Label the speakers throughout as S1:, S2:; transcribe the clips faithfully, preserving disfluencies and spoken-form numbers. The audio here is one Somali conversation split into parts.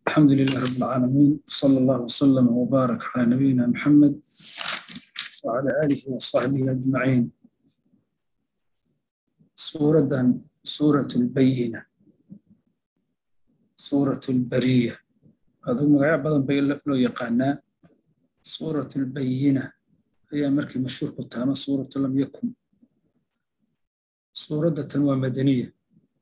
S1: الحمد لله رب العالمين، صلى الله وسلم وبارك على نبينا محمد وعلى آله وصحبه أجمعين. سورة سورة البينة، سورة البرية. هذا مغاية بدن بي لو يقانا. سورة البينة هي مركي مشهور قتانا سورة لم يكن. سورة تنوى مدنية،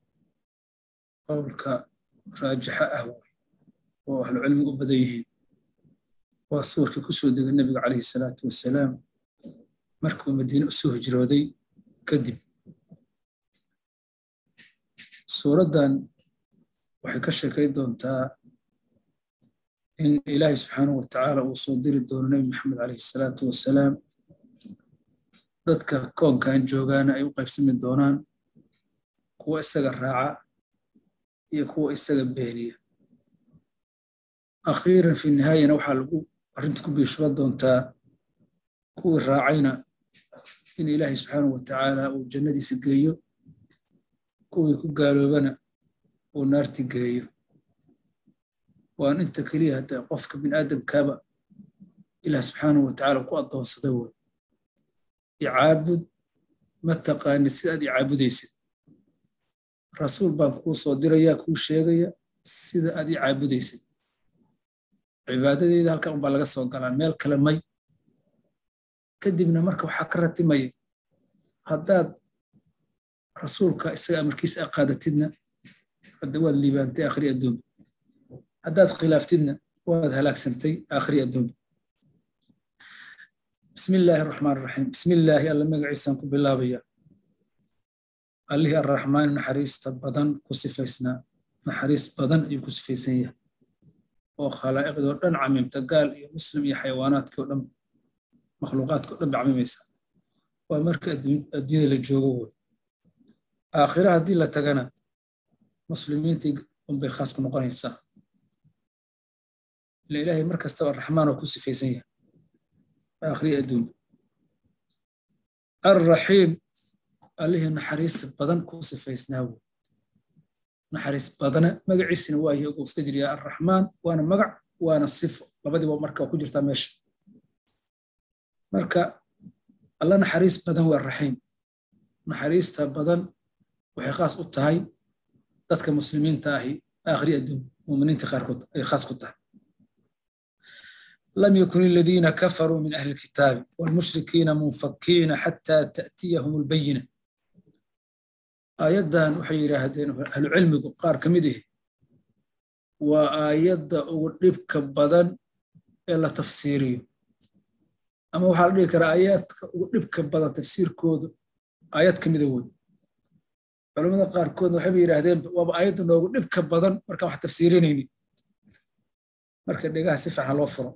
S1: قولك راجحة أهوى وأهل العلم أبديه. وصورك كسود النبي عليه الصلاة والسلام مركو مدينة أسوه جرودي كذب. سورة دان وحكشة كيدون تا إن إلهي سبحانه وتعالى وصدير الدون النبي محمد عليه الصلاة والسلام ذاتك كون كان جوغانا أي وقف سمي الدونان كو إساق الراعة يكو إساق البهنية. أخيرا في النهاية نوحى لقو أرنتكم بيشوات دون تا كو الراعينا إن إلهي سبحانه وتعالى وجنة سقيو كو يكو قالوا بنا ونار تقيو وأن أنت كليه هذا قفك من آدم كابا إله سبحانه وتعالى وقوة صدوه يعابد متقى أن السيد يعابد يسد رسول باب كو صدر يا كو شيغيا سيد أدي عابد يسد عبادة دي ذلك أم بلغ الصوت قال ميل كلمي كدبنا مركب حكرتي مي هداد رسولك إساء مركيس أقادتنا الدول اللي بانتي آخرية الدنيا هداد خلافتنا وهذا هلاك سنتي آخرية الدنيا. بسم الله الرحمن الرحيم. بسم الله الله مقع عيسانكم بالله بيا الله الرحمن نحريس بدن كسفيسنا نحريس بدن يكسفيسية وخلائق دون عميم تقال يا مسلم يا حيوانات كلهم مخلوقات كلهم بعميميسا ومرك الدين اللي جوجو آخرها دي لا تجنا مسلمين تيجون بخاصكم مقارنة سا الإلهي مركز تبع الرحمن وكسفيسية آخرية الدنيا. الرحيم عليه نحريس بدن كسفيسناه نحريس بدن مقع السنواي يقول سجري الرحمن وأنا مقع وأنا الصفر لبدي ومركا وكجر تمشي مركا الله نحريس بدن والرحيم نحريس بدن وحي خاص قطهاي ذاتك مسلمين تاهي آخرية الدنيا ومن انت خاص قطهاي. لم يكن الذين كفروا من أهل الكتاب والمشركين منفكين حتى تأتيهم البينة. آيادان وحيرا هدين أهل العلم قار كمده وآياد وربك بدن إلا تفسيري أما وحال ليك آيات وربك بدن تفسير كود آيات كمده علماء قار كود وحيرا هدين وآياد وربك بدن مركا واحد تفسيريني مركا ديقاها سفح على الوفر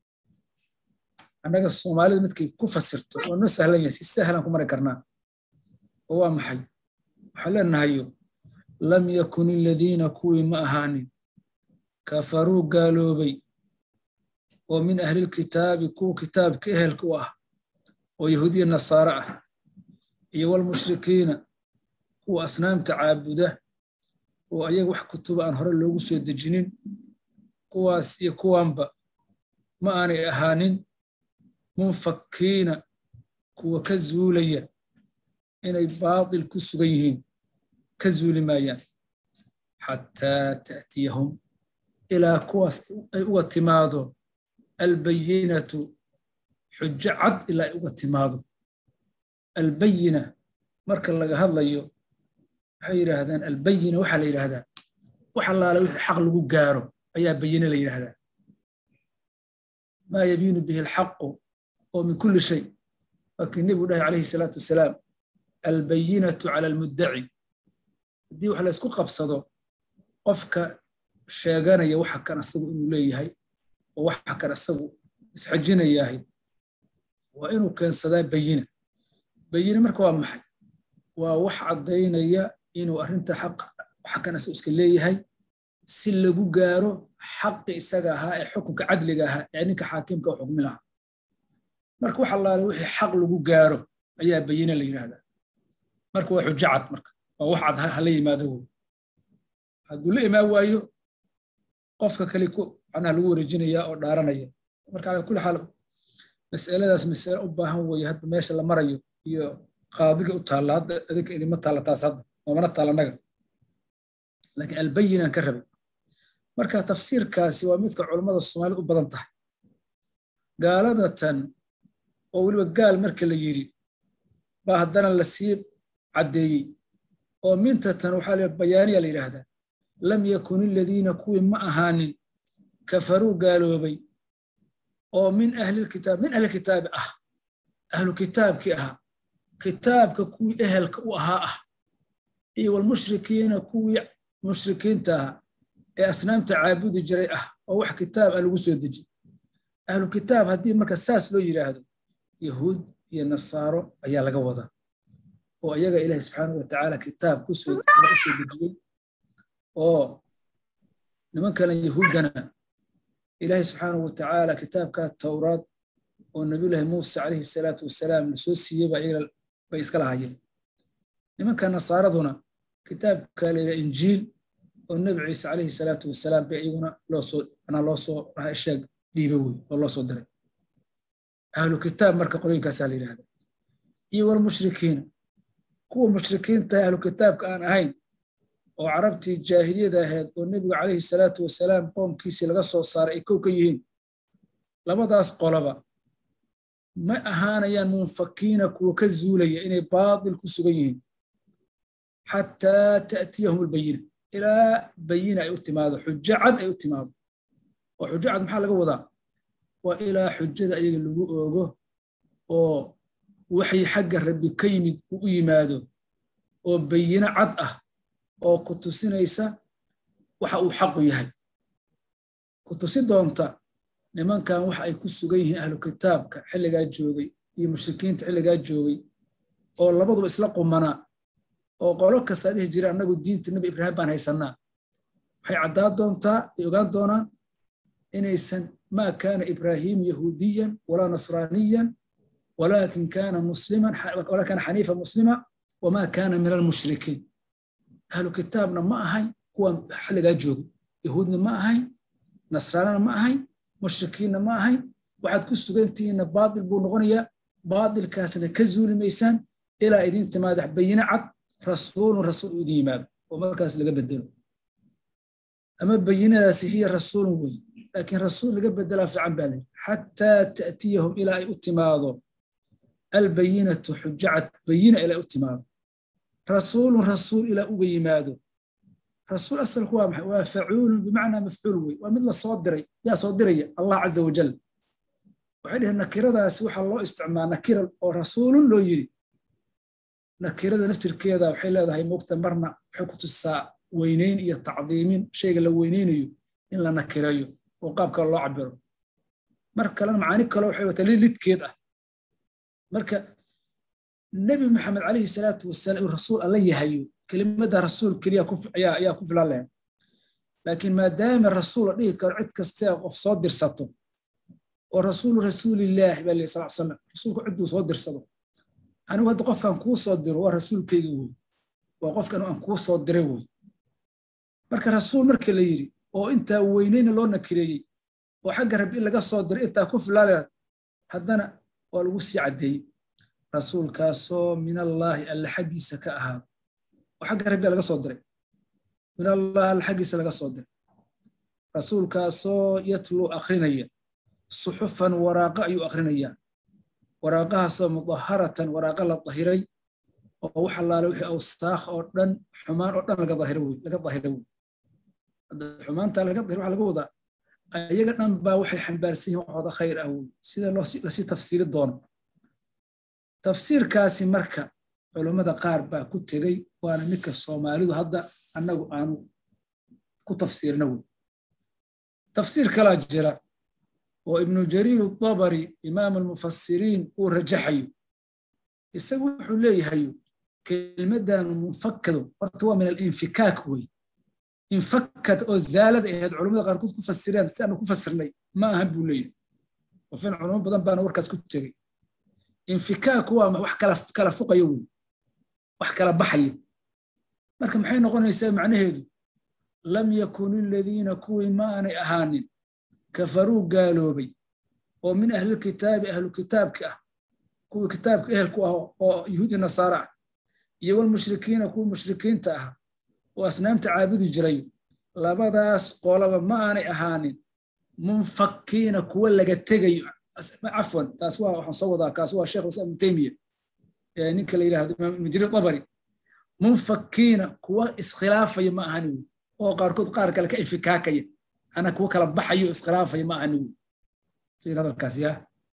S1: أنا الصومالي متكي كفسرت وأنه سهلا يسي سهلا كمرة كرنا هو محي حلا نهيو لم يكن الذين كوي مأهاني كفروا قالوا بي ومن أهل الكتاب كو كتاب كأهل كواه ويهودي النصارى والمشركين كو أصنام تعابده وأيق وح كتب أنهر اللوغس يدجنين كواس يكوانبا ما أنا أهانين منفكين كو كزوليا إني باطل كسغيهين كزول مايان حتى تأتيهم إلى كواس واتماضو البينة حجة عد إلى واتماضو البينة مركا لغا هذا حيرا هذان البينة وحا ليرا هذا وحا الله حق لغو قارو أيا بينة ليرا هذا ما يبين به الحق ومن كل شيء. لكن النبي الله عليه الصلاة والسلام البينة على المدعي دي وحلا اسكو قبصدو قفك شيغانا يا waxa kan asagu inuu leeyahay oo waxa kan asagu isxajinayahay waa inuu keensadaa bayina bayina marka waa maxay waa wax cadeynaya inuu arinta xaq waxa kan asagu iska leeyahay si lagu gaaro xaq isaga aha ee xukunka cadliga aha ee ninka xaakimka u xukminaha marka waxa la wixii xaq lagu gaaro ayaa bayina la yiraahdaa marka waa xujjad marka waa wax cad hal yimaado hadduu la imaa waayo qofka kale ku macnaha lagu wareejinaya oo dhaaranaya marka ala kulli xaal mas'aladaas mas'alo u baahan weeye hadda meesha la marayo iyo qaadiga u taala hadda adinka idima taala taas hadda oo mana taala naga laakiin albayina ka rabay marka tafsiirkaasi waa midka culimada Soomaalidu u badan tahay gaaladatan oo waliba gaal marka la yiri ba haddana la sii cadeeyay oo mintatan waxa la bayaaniya la yiraahdaa lam yakun alladina kuwi ma ahaanin kafaru gaaloobay oo min ahli alkitab min ahli alkitab ah ahlu kitabki ah kitabka kuwi ehelka u ahaa ah iyo wal mushrikiina kuwi mushrikiinta ee asnaamta caabudi jiray ah oo wax kitaab ah lagu soo deji ahlu kitab hadii marka saas loo yiraahdo yahuud iyo nasaaro ayaa laga wadaa oo ayaga ilaahay subhanahu wa ta'ala kitaab ku soo dejiyay oo nimankan yahuudana ilaahay subhanahu wa ta'ala kitaabka tawraat oo nabiyullaahi Muusa alayhi salatu wasalaam soo siiyay baa ila bay iska lahaayeen nimankan nasaaraduna kitaabka leeyahay injiil oo nabi Ciisa alayhi salatu wasalaam bay iyaguna loo soo ana loo soo sheeg dhiibay oo loo soo diray ahlu kitaab marka qorooyinkaas la yiraahdo iyo wal mushrikiin kuwa mushrikiinta ahlu kitaabka aan ahayn oo carabtii jaahiliyada ahayd oo nabiga alayhi salatu wasalaam qoomkiisa laga soo saaray ay kow ka yihiin labadaas qolaba ma ahaanayaan munfakiina kuwa ka zuulaya inay baadil ku sugan yihiin hatta ta'tiyahum albayina ila bayina ay u timaado xujjad ay u timaado oo xujjad maxaa laga wadaa waa ila xujjada ayaga lagu oogo oo waxay xagga rabbi ka yimid u yimaado oo bayina cad ah oo ku tusinaysa waxa uu xaq u yahay ku tusi doonta nimankan waxa ay ku sugan yihiin ahlu kitaabka xilliga joogay iyo mushrikiinta xilliga joogay oo labaduba isla qumana oo qolo kasta dhig jira anagu diinta nabi ibraahim baan haysanaa waxay cadaa doontaa ay ogaan doonaan inaysan ma kaana ibraahim yahuudiyan wala nasraniyan ولكن كان مسلما ولا كان حنيفا مسلما وما كان من المشركين أهل كتابنا ما هي هو حلقة جوج يهودنا ما هي نصراننا ما هي مشركين ما هي واحد كسر جنتين باطل بونغنية باطل كاسنا كزول ميسان إلى إذن تمادح بين عد رسول رسول يدين ماذا وما كاس اللي قبل الدين أما بينا هي رسول وي لكن رسول اللي قبل الدين في عباله حتى تأتيهم إلى أتماضوا البينة حجعت بينة إلى أتماض رسول رسول إلى أبيماده رسول أصل هو فعول بمعنى مفعول ومثل الصادري يا صادري الله عز وجل وحينها النكرة سوح الله استعمال نكرة ورسول لو يري نكرة نفتر كذا وحيل هذا هي مكتمرنا حكوة الساعة وينين يتعظيمين شيء لو وينين إلا نكرة وقابك الله عبره مركا لنا معانيك لو حيوة ليلت كذا marka nabi maxamed alayhi salatu wasalaam rasuul allah yahayo kelimada rasuul kaliya ku ayaa ayaa ku filan leh laakiin maadaama rasuul dhigi karo cid kasta qof soo dirsato oo rasuul rasuulillah bal sallallahu alayhi wasallam rasuulku cid soo dirsado anigu hadda qofkan ku soo diro waa rasuulkayga weey waa qofkan aan ku soo diray weey marka rasuul marka la yiri oo inta weynayna loo nakireeyay oo xagga rabbi laga soo diray inta ku filan haddana ولو سعدي رسول كاسو من الله الحق سكاها وحق ربي لغا صدري من الله الحق لغا صدري رسول كاسو يتلو اخرينيا صحفا وراقا يو اخرينيا وراقها سو مطهره وراقا لطهيري او حلال وحي اوساخ او دن حمان او دن لغا ظاهروي لغا ظاهروي حمانتا لغا ظاهر waxa laga wada ayaga dhan baa waxay xambaarsan yihiin waxooda khayr ah sida loo si tafsiir doon tafsiirkaasi marka culimada qaar baa ku tagay waana midka Soomaalidu hadda anagu aanu ku tafsiirna way tafsiir kala jira oo ibn Jarir al-Tabari imam al-mufassirin uu rajaxayo isagu wuxuu leeyahay kelmadan munfakkado horta waa min al-infikaak way انفكت او زالد اهد علماء قاركود ku fasireen si aan ku fasirnay ma aha buu leeyahay oo fin culumada badan baan warkaas ku tagay infikaak waa wax kala kala fuqayo wax kala baxayo marka maxay noqonaysaa macnaheedu lam yakuni alladhiina kuwii ma aanay ahaanin kafaruu gaaloobay oo min ahli kitaabi ahlu kitaabka ah kuwii kitaabka ehelku ah oo yuhuudi nasaara ah iyo wal mushrikiina kuwii mushrikiinta ah oo asnaamta caabudi jiray labadaas qolaba ma aanay ahaanin munfakiina kuwa laga tegayo afwan taas waa waxaan soo wadaa kaas waa sheekh Islam Taymiya ee ninka la yiraahdo Imaam Ibn Jarir Tabari munfakiina kuwa iskhilaafaya ma ahaanin oo qaarkood qaar kale ka ifikaakaya ana kuwa kala baxayo iskhilaafaya ma ahaanin في هذا الكاسية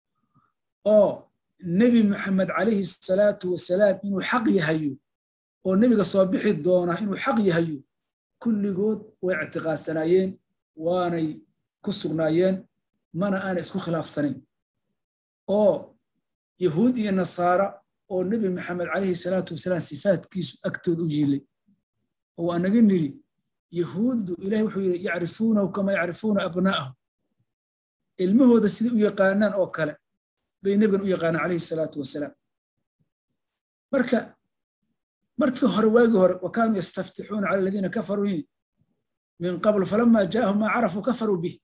S1: أو نبي محمد عليه الصلاة والسلام إنه حق يهيو أو نبي الصبيح الدونة إنه حق يهيو كل جود واعتقاد سنين وأنا كسر نايين ما أنا أنا اسكو خلاف سنين أو يهودي النصارى أو نبي محمد عليه الصلاة والسلام صفات كيس أكتد أجيلي هو أنا قلني يهود إلهي يعرفونه كما يعرفون أبنائهم المهود السيد يقانان أو كلا بين نبي يقان عليه الصلاة والسلام مركا مركا هرواجه وكانوا يستفتحون على الذين كفروا من قبل فلما جاءهم ما عرفوا كفروا به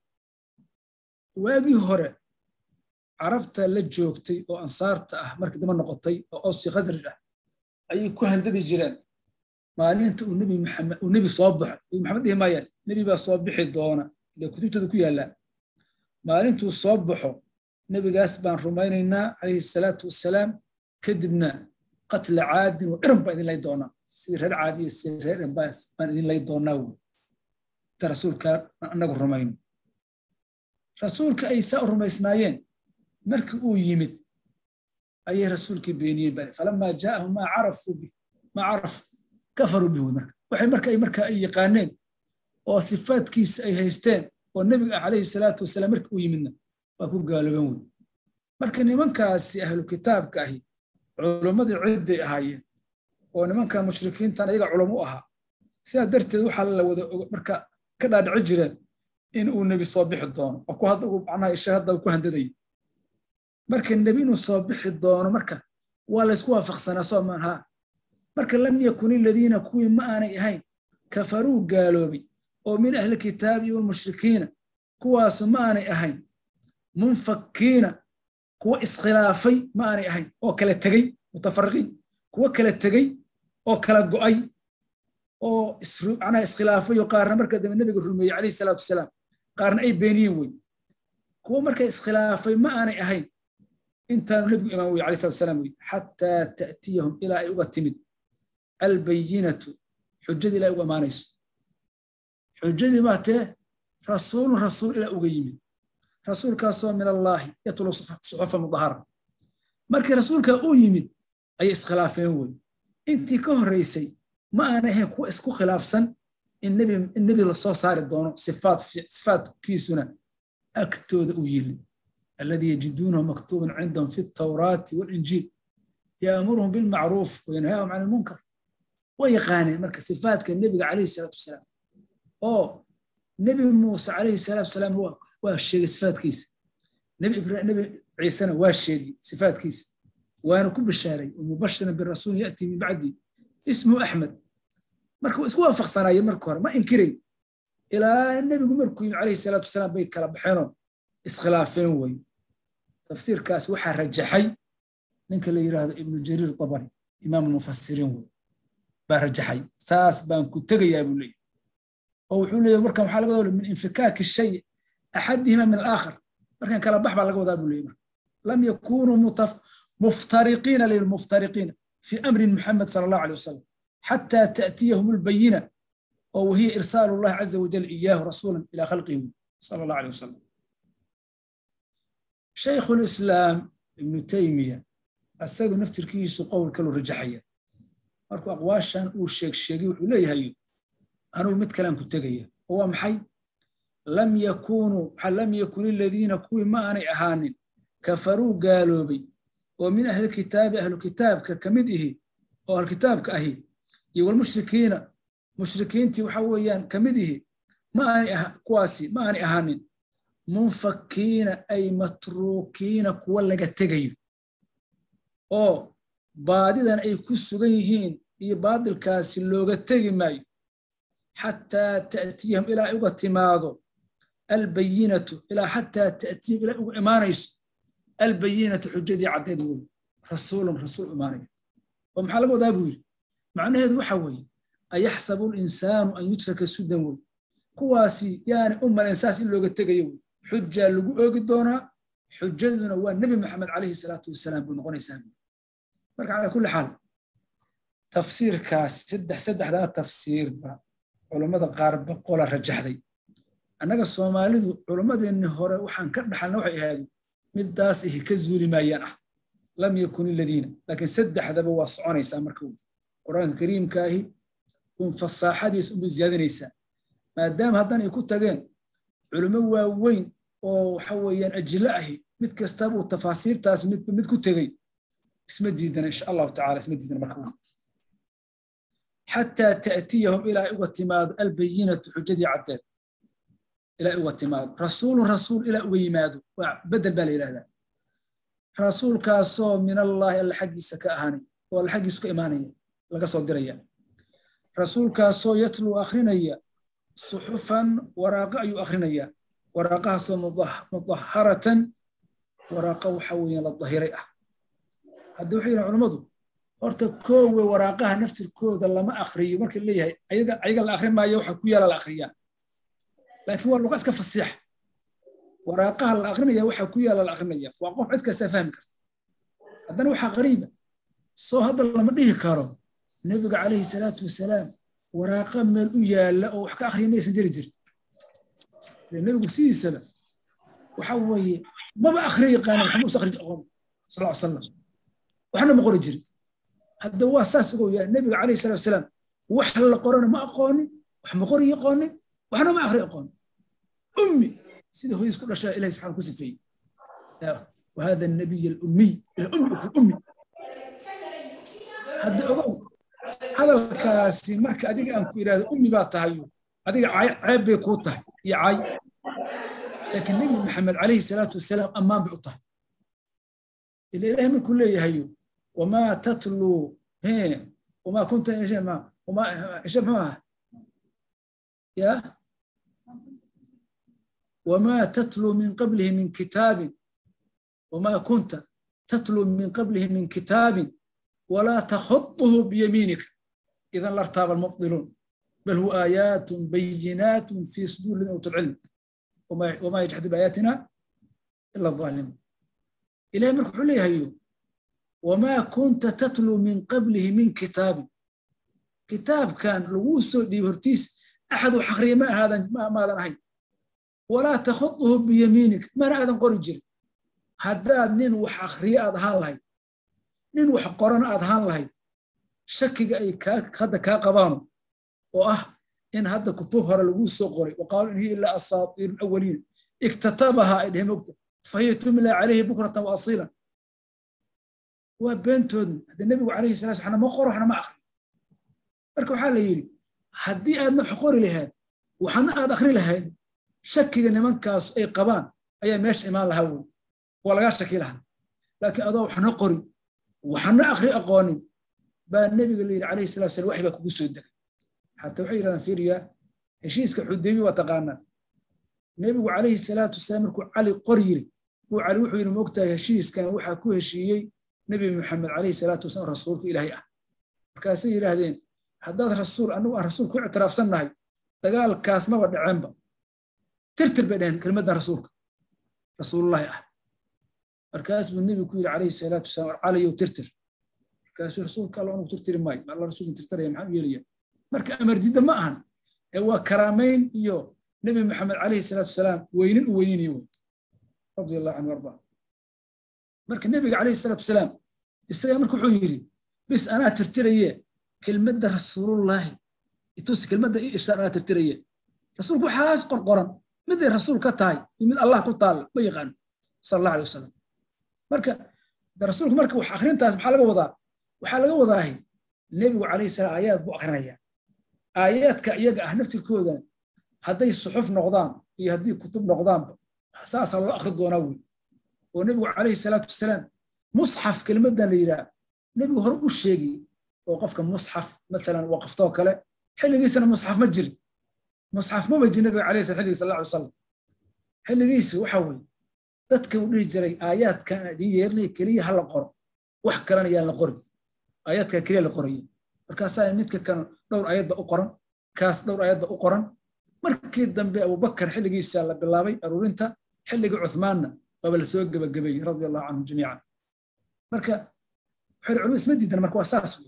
S1: واجه هر عرفت لجوكتي وأنصارت أه مركا دم النقطي أو أوصي غزر أي كهن ذي جيران ما أنت النبي محمد والنبي صبح محمد ما ين نبي بصبح الدونة اللي كنت تذكرها لا ما أنتوا صبحوا نبي قاس بان رمينا عليه الصلاة والسلام كذبنا قتل عاد وإرم بإذن الله يدونا سير العادي سير إرم باس بإذن الله يدونا رسول كان نقول رمين رسول كأي سأر رميسنايين مركوا يمد أي رسول كبيني بني فلما جاءهم ما عرفوا به ما عرف كفروا به مرك وحي مركا أي مركا أي قانين وصفات كيس أي هيستين والنبي عليه الصلاة والسلام مركوا يمنا وأكون قالوا بمون مركا نمان كاسي أهل الكتاب كاهي علماء عدة هاي ونمان كان مشركين تانا يقع علماءها سيادة درت دوحة مركا كذا عجلا إنه النبي صبح الدون وكو هذا معناها الشهادة وكو هنددي مركا النبي صبح الدون مركا ولا سكوا فخصنا صومها مركا لم يكن الذين كوي ما أنا هاي كفروا قالوا بي ومن أهل الكتاب والمشركين كواس ما أنا أهين منفكين كوا إسخلافي ما أنا أهين أو كلا تجي متفرقين كوا كلا تجي أو كلا جوي أو إسرو أنا إسخلافي وقارن مركز من النبي الرومي عليه الصلاة والسلام قارن أي بينيوي كوا مركز إسخلافي ما أنا أهين أنت النبي الإمامي عليه الصلاة والسلام حتى تأتيهم إلى أيوة البينة حجة إلى أيوة ما نيس حجدي ماته رسول رسول إلى أقيم رسول كاسو من الله يطلع صحفة مظهرة مركي رسول كأقيم أي إسخلافين وي أنت كهريسي ما أنا هيك إسكو خلاف سن النبي النبي الله صار الدون صفات صفات كيسنا أكتود أويل الذي يجدونه مكتوبا عندهم في التوراة والإنجيل يأمرهم بالمعروف وينهاهم عن المنكر ويقاني مركي صفات كالنبي عليه الصلاة والسلام أو نبي موسى عليه الصلاة والسلام هو والشيء صفات كيس نبي نبي عيسى والشيء صفات كيس وأنا كل بالشاري ومبشرا بالرسول يأتي من بعدي اسمه أحمد مركو اسمه فخ صنايا مركو ما إنكري إلى النبي مركو عليه الصلاة والسلام بيكلا بحيرهم إسخلافين وي تفسير كاس وحى رجحي منك اللي يراد ابن جرير الطبري إمام المفسرين وي برجحي ساس بان كنت يا أبو لي أو حولي مركم حلقة من انفكاك الشيء أحدهما من الآخر مركم كلا بحبا لقوا ذا بولي لم يكونوا متف... مفترقين للمفترقين في أمر محمد صلى الله عليه وسلم حتى تأتيهم البينة وهي إرسال الله عز وجل إياه رسولا إلى خلقه صلى الله عليه وسلم شيخ الإسلام ابن تيمية السيد نفتر كيس قول كله رجحية مركو أقواشان وشيك شيكي وحولي هايو أنا ومت كلام كنت جايه هو محي لم يكونوا لم يكن الذين كوي ما أنا أهانين كفروا قالوا بي ومن أهل الكتاب أهل الكتاب كمده أو الكتاب كأهي والمشركين مشركين تي وحويان كمده ما أنا أه... كواسي ما أنا أهانين منفكين أي متروكين كولا جتجيو أو بعدين أي كسريهين يبعد الكاس اللي جتجي معي حتى تأتيهم إلى أوقات ماضو البينة إلى حتى تأتيهم إلى أوقات إمانيس البينة حجتي عدد رسول رسول إماني ومحلقوا ذابوي معنى هذا وحوي أيحسب الإنسان أن يترك السدوي كواسي يعني أم الإنسان إلا قد تقيوي حجة لقوا قدونا حجتنا هو النبي محمد عليه الصلاة والسلام بنقول سامي مرك على كل حال تفسير كاس سدح سدح ذا تفسير با علماء قارب قول رجح ذي أنا الصومالي علماء النهار وحن كرب حل نوعي هذا مداس إيه كزولي ما ينح لم يكن الذين لكن سدح ذا بواسعون يسام مركوب القرآن الكريم كاهي ونفصح حديث بزيادة نيسان ما دام هذان يكون تجين علماء وين وحويا أجلائه متكستب والتفاسير تاس مت متكون تجين اسم جديدنا إن شاء الله تعالى اسم جديدنا مركوب حتى تأتيهم إلى اعتماد البينة حجتي عدد إلى اعتماد رسول رسول إلى ويماد بدل بالي هذا رسول كاسو من الله الحق سكاهاني والحق سك إيمانية لقى صدريا رسول كاسو يتلو آخرينيا صحفا وراقع آخرينيا وراقها مطهرة وراقه حويا للظهيرية هذا وحين علماء horta koowe waraaqaha naftirkooda lama akhriyo markii leeyahay ayaga ayaga la akhrin maayo waxa ku yaala la akhriyaa laakiin waa luqad iska fasiix waraaqaha la akhrinayo waxa ku yaala la akhrinaya waa qof cid kasta fahmi karta haddana waxa qariiba soo hadda lama dhihi karo nabiga calayhi salaatu wasalaam waraaqa meel u yaala oo wax ka akhrimaysan jiri jir nabigu sidiisaba waxa weeye maba akhriyo qaana maxamed sakhrij aqoon sallallahu alayhi wasallam waxna ma qori jirin هذا هو أساس يا النبي عليه الصلاة والسلام وحل القرآن ما أقوني وحمقري يقوني وحنا ما أخري أقوني أمي سيده هو يذكر أشياء إلهي سبحانه وتعالى وهذا النبي الأمي الأمي الأمي هذا هو هذا الكاسي مرك أديك أنكو إلى أمي باتهايو أديك عيب بيكوته يا عي لكن النبي محمد عليه الصلاة والسلام أمام بيقطه الإله من كله يهيو وما تتلو هي وما كنت يا جماعة وما جماعة يا وما تتلو من قبله من كتاب وما كنت تتلو من قبله من كتاب ولا تخطه بيمينك إذا لارتاب المبطلون بل هو آيات بينات في صدور الذين أوتوا العلم وما وما يجحد بآياتنا إلا الظالم إلهي مرك حليه هيو وما كنت تتلو من قبله من كتاب كتاب كان لوسو ديورتيس أحد حقري ما هذا ما ماذا هي ولا تخطه بيمينك ما هذا قرجل هداد نين وحقري أذهان لهي نين وحقرنا أذهان لهي شكك أي كاك هذا كاقبانه وأه إن هذا كتبها لوسو قري وقالوا إن هي إلا أساطير الأولين اكتتبها إنهم مكتب فهي تملى عليه بكرة وأصيلا وبنتون هذا النبي عليه الصلاة والسلام ما قرأ إحنا ما أخر مركب حاله يري حدي أدنى حقور لهذا وحنا أد أخر لهذا شك إن من كاس أي قبان أي مش إيمان لهون ولا جاش شكل لها لكن أضو حنا قري وحنا أخر أقواني بقى النبي قال عليه الصلاة والسلام وحي بك بسودك حتى وحيرنا في ريا هشيس كحديبي وتقانا النبي عليه الصلاة والسلام مركب علي قريري وعلي وحي المقتى هشيس كان وحى كوه شيء نبي محمد عليه الصلاة والسلام رسولك إلهي أه كاسي إلهدين حداد رسول أنه رسول كل اعتراف سنهي تقال كاس ما ودع عنبا ترتر بينهم كلمة رسولك رسول الله أه الكاس بالنبي كل عليه الصلاة والسلام علي وترتر كاس رسولك قالوا أنه ترتر ماي ما الله رسول ترتر يا محمد يلي مرك أمر جدا ما أهن هو كرامين يو نبي محمد عليه الصلاة والسلام وينين وينين يو رضي الله عنه وارضاه marka nabiga calayhi salaatu wasalaam isaga markuu wuxuu yiri bis ana tirtiraye kelmadda rasuulullaahi itus kelmadda isha ana tirtiraye rasuulku xaas qorqoran mid rasuul ka tahay mid allah ku taal ma yaqaan sallallahu alayhi wasallam marka rasuulku marka wax akhrintaas maxaa laga wadaa waxa laga wadaa nabigu calayhi salaam ayad buu akhrinaya ayadka iyaga ah naftirkooda hadday suxuf noqdaan iyo haddii kutub noqdaan saas loo akhri doonaa wiil ونبي عليه الصلاة والسلام مصحف كلمة ليلا نبي هرب الشيء وقف كم مصحف مثلا وقفته كلا حين يسنا مصحف مجري مصحف ما بيجي النبي عليه الصلاة والسلام عليه وسلم حلقيس وحوي dadka uu dhihi jiray aayaadkan idin yeernay kaliya hal qor wax kalena yaa la qorin aayaadka kaliya la qorayo markaasaa midka kan dhowr aayadba u qoran kaas dhowr aayadba u qoran markii dambe Abu Bakar xilligiisa la bilaabay aruurinta xilliga Uthmaanna waa la soo gabagabay radiyallahu anhum jamiican marka xil culus isma diidan marka waa saas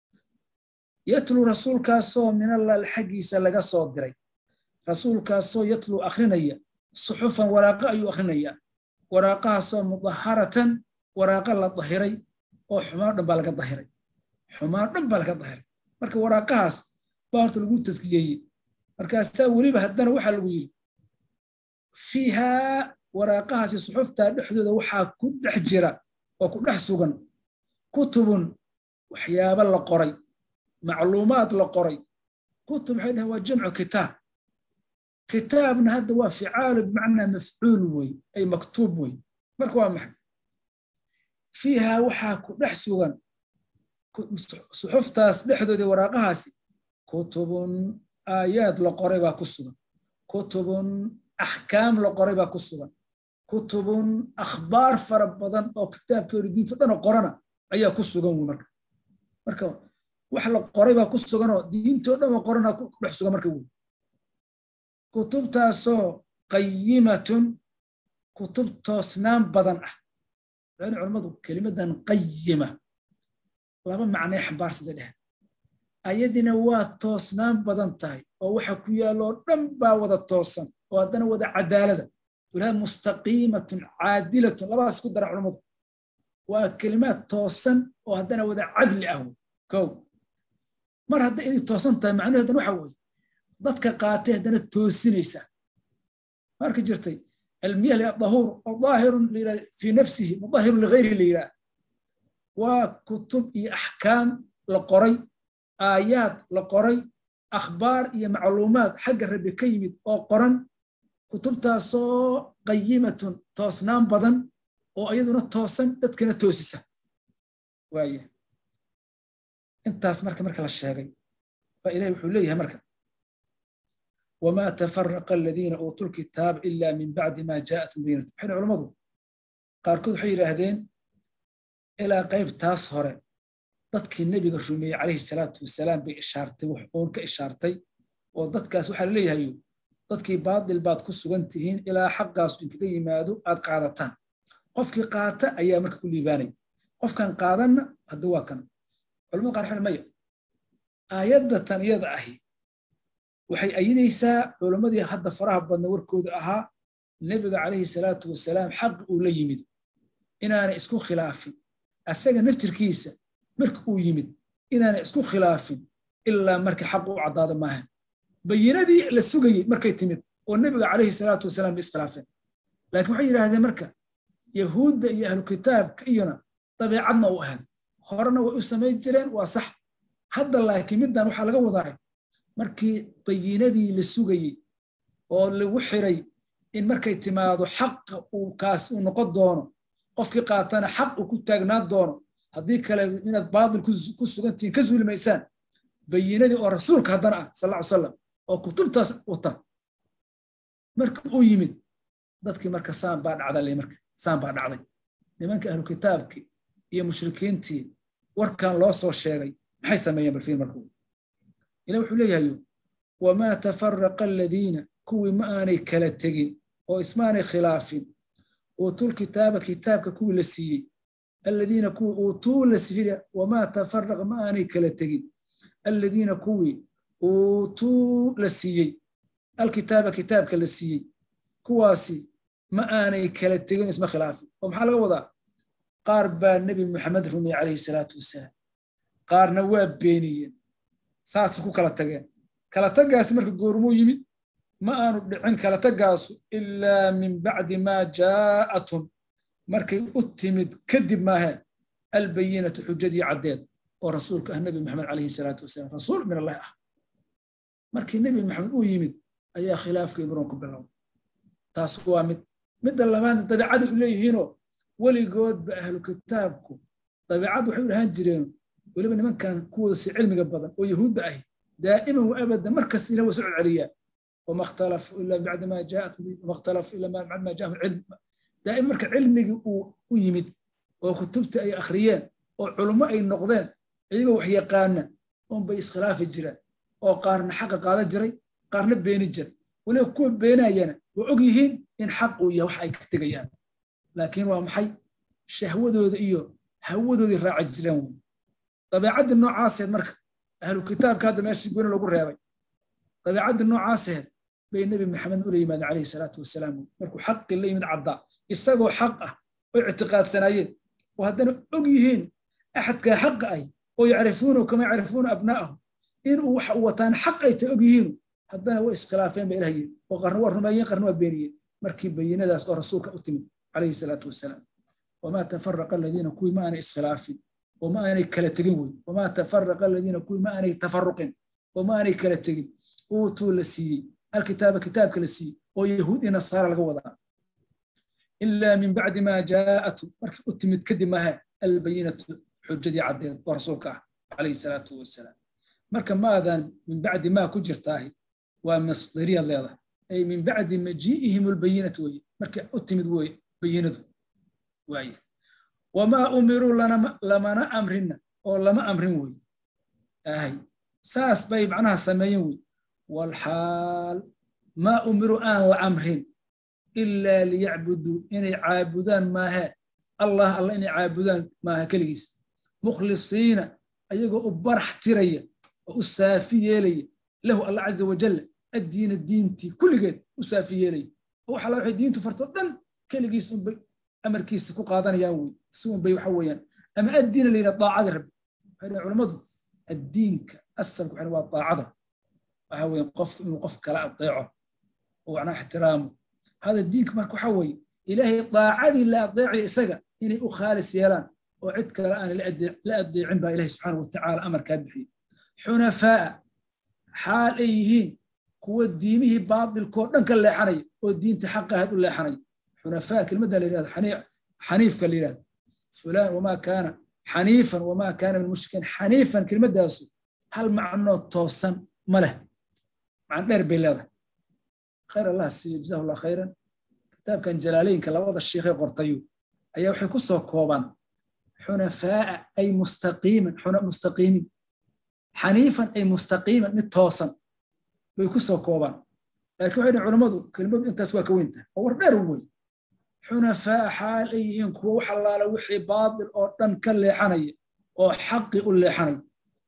S1: yatlu rasuulkaasoo min Allah xaqiisa laga soo diray rasuulkaasoo yatlu akhrinaya suxufan waraaqa ayuu akhrinaya waraaqahaasoo mudaharatan waraaqa la dahiray oo xumaan dhan baa laga dahiray xumaan dhan baa laga dahiray marka waraaqahaas baa horta lagu taskiyey markaasaa weliba haddana waxaa lagu yiri fiiha waraaqahaasi suxufta dhexdooda waxaa ku dhex jira oo ku dhex sugan kutubun waxyaabo la qoray macluumaad la qoray kutub waxay dhahaan waa jamcu kitaab كتابنا هذا هو فعال بمعنى مفعول وي أي مكتوب وي مركوا محل فيها وحاك نحسوغا صحف تاس لحظة دي وراقها كتب آيات لقريبا كسوغا كتب أحكام لقريبا كسوغا كتب أخبار فربضان أو كتاب كوردين تدانا قرانا أيها كسوغا ومركا مركوا وحلا قريبا كسوغا دين تدانا قرانا كسوغا مركا كتب تاسو قيمة كتب توسنان بدن لأن علماء كلمة قيمة لما معنى حبار سدلها أيدنا وات توسنان بدن تاي أو حكويا لو رمبا ودا توسن وهذا ودا عدالة ولها مستقيمة عادلة لما أسكت در علماء وكلمات توسن وهذا ودا عدل أهو كو مر هذا إذا توسن تاي معناه هذا نحوي dadka qaatay hadana toosinaysa marka jirtay المياه الظهور ظاهر في نفسه مظاهر لغيره ليلا وكتب أحكام لقري آيات لقري أخبار يا معلومات حق الرب كيمت أو قرن كتب تاسو قيمة توسنان بدن أو أيضا توسن تتكنا توسسة وأيه أنت أسمرك مركز الشهري فإليه وحوليها مركز وما تفرق الذين أوتوا الكتاب إلا من بعد ما جاءتهم بينة حين علماء قال كل حيرة هذين إلى قيب تاصهر ضدك النبي الرمي عليه الصلاة والسلام بإشارتي وحقون كإشارتي وضدك سوحل ليه هيو ضدك بعض البعض كسو انتهين إلى حق إنك دي مادو آد قادتان قفك قادة أيامك كل باني قفك قادنا هدوا كان علماء قال حين ميو آيادة يضعه waxay ayidaysaa culimadii hadda faraha badna warkooda ahaa nabiga calayhi salaatu wasalaam xaq uu la yimid inaana isku khilaafin asaga naftirkiisa marka uu yimid inaana isku khilaafin ilaa marka xaq uu cadaado maaha bayinadii la sugayay markay timid oo nabiga calayhi salaatu wasalaam iskhilaafeen laakiin waxay yiraahdeen marka yahuudda iyo ahlu kitaabka iyana dabeecadna u ahayd horena way u samayn jireen waa sax hadda laakiin middan waxaa laga wadaa markii bayinadii la sugayay oo lagu xiray in markay timaado xaq uu kaas uu noqon doono qofkii qaatana xaq uu ku taagnaan doono haddii kale inaad baadil ku sugantiin ka zulmaysaan bayinadii oo rasuulka haddana ah sallallahu alayhi wasallam oo kutubtaas wata marka uu yimid dadkii marka saan baa dhacday marka saan baa dhacday nimanka ahlu kitaabki iyo mushrikiintii warkan loo soo sheegay maxay sameeyeen balfiin markuu إلى وحليه وما تفرق الذين كوي ما أنا كالتجين أو اسماني خلاف وطول كتاب كتابك كوي لسي الذين كوي وطول لسي وما تفرق ما أنا كالتجين الذين كوي وطول لسي الكتاب كتابك لسي كواسي ما أنا كالتجين اسمه خلاف ومحل وضع قارب النبي محمد رمي عليه الصلاة والسلام قار نواب بينيين saas ku kala tageen kala tagaas marka goormo yimid ma aanu dhicin kala tagaas illa min ba'di ma ja'atum markay u timid kadib maaha albayinatu hujjadi cadeed oo rasuulka nabi maxamed alayhi salaatu wasalaam rasuul min allah ah markii nabi maxamed uu yimid ayaa khilaafka ibroon ku bilaw taas waa mid mid labaad dabeecad u leeyihiin waligood ba ahlu kitaabku dabeecad waxay u lahaan jireen waliba nimankan kuwa si cilmiga badan oo yahuud ah daa'iman wa abada markas ila wasoo celiya وما اختلفوا إلا بعد ما جاءتهم وما اختلفوا إلا بعد ما جاءهم العلم دائما مرك علمي ويمد وكتبت أي أخريان وعلماء أي النقدان أيوة وحي قارنا هم بيس خلاف الجرا وقارن حق قادة جري قارن بين الجر ولو كون بيناينا وعقيهين إن حقوا يوحى كتجيان لكن ومحي شهوة ذو إيو هو ذو الراعي الجلون طبيعة النوع عاصر مرك أهل الكتاب كذا ماشي يقولون له قريبا طبيعة النوع عاصر بين النبي محمد وليمان عليه الصلاة والسلام مركو حق اللي من عضاء يساقوا حقه واعتقاد سنايين وهذا عقيهين أحد كحق أي ويعرفونه كما يعرفون أبنائهم إن وطان حق أي تأجيهين هذا هو إسخلافين بإلهي وقرنوا الرميين قرنوا البينيين مركب بينا ذا رسولك أتمن عليه الصلاة والسلام وما تفرق الذين كوي ما أنا إسخلاف وما أنا كلتجين وما تفرق الذين كوي ما أنا تفرق وما أنا كلتجين أوتوا لسي الكتاب كتاب كلسي ويهود نصارى الجوضة إلا من بعد ما جاءت مركب أتمن كدمها البينة حجتي عدين ورسولك عليه الصلاة والسلام مركب ماذا من بعد ما كجرتاه ومصدرية الله أي من بعد مجيئهم البينة وي مركب أتمد وي بينته وي وما أمروا لنا لما أمرنا أو لما أمرنا وي أهي ساس بيب عنها سمين وي والحال ما أمروا آن لأمرين إلا ليعبدوا إن يعبدان ما هي الله الله إن يعبدان ما هي كليس مخلصين أيقوا أبرح تريا وأسافي لي له الله عز وجل الدين الدين تي كل قد أسافي لي وحلا وحي دين تفرطن كل جيس بي أمر كيس كو قادان ياوي سون بي وحويان أما الدين اللي طاعة رب هذا علماء الدين كأسر كحنا طاعة وهو ينقف ينقف كلا طيعه وعناه احترامه هذا الدين كمركو حوي إلهي طاعة لا أطيع إسقى إني أخالص يلان وعدك الآن لا أدي لا أدي عندها إلهي سبحانه وتعالى أمر كابحي حنفاء حال أيهين قوة دينه بعض الكون كله حني والدين تحقق هذا اللي حني حنفاء كلمة اللي حنيف حنيف كالليلاد فلان وما كان حنيفا وما كان من المشركين حنيفا كلمة داسو هل معنى التوسن مله معنى غير بلاده خير الله السيد جزاه الله خيرا كتاب كان جلالين كلا وضع الشيخ قرطيو أيه وحي كسو كوبان حنفاء أي مستقيما حنا مستقيمين حنيفا أي مستقيما نتوسن ويكسو كوبان لكن وحين علماء كلمة أنت سوا كوينته ورنا روي حنفاء حال أيهن كو حلال وحي باطل أو دم كل حني أو حق كل حني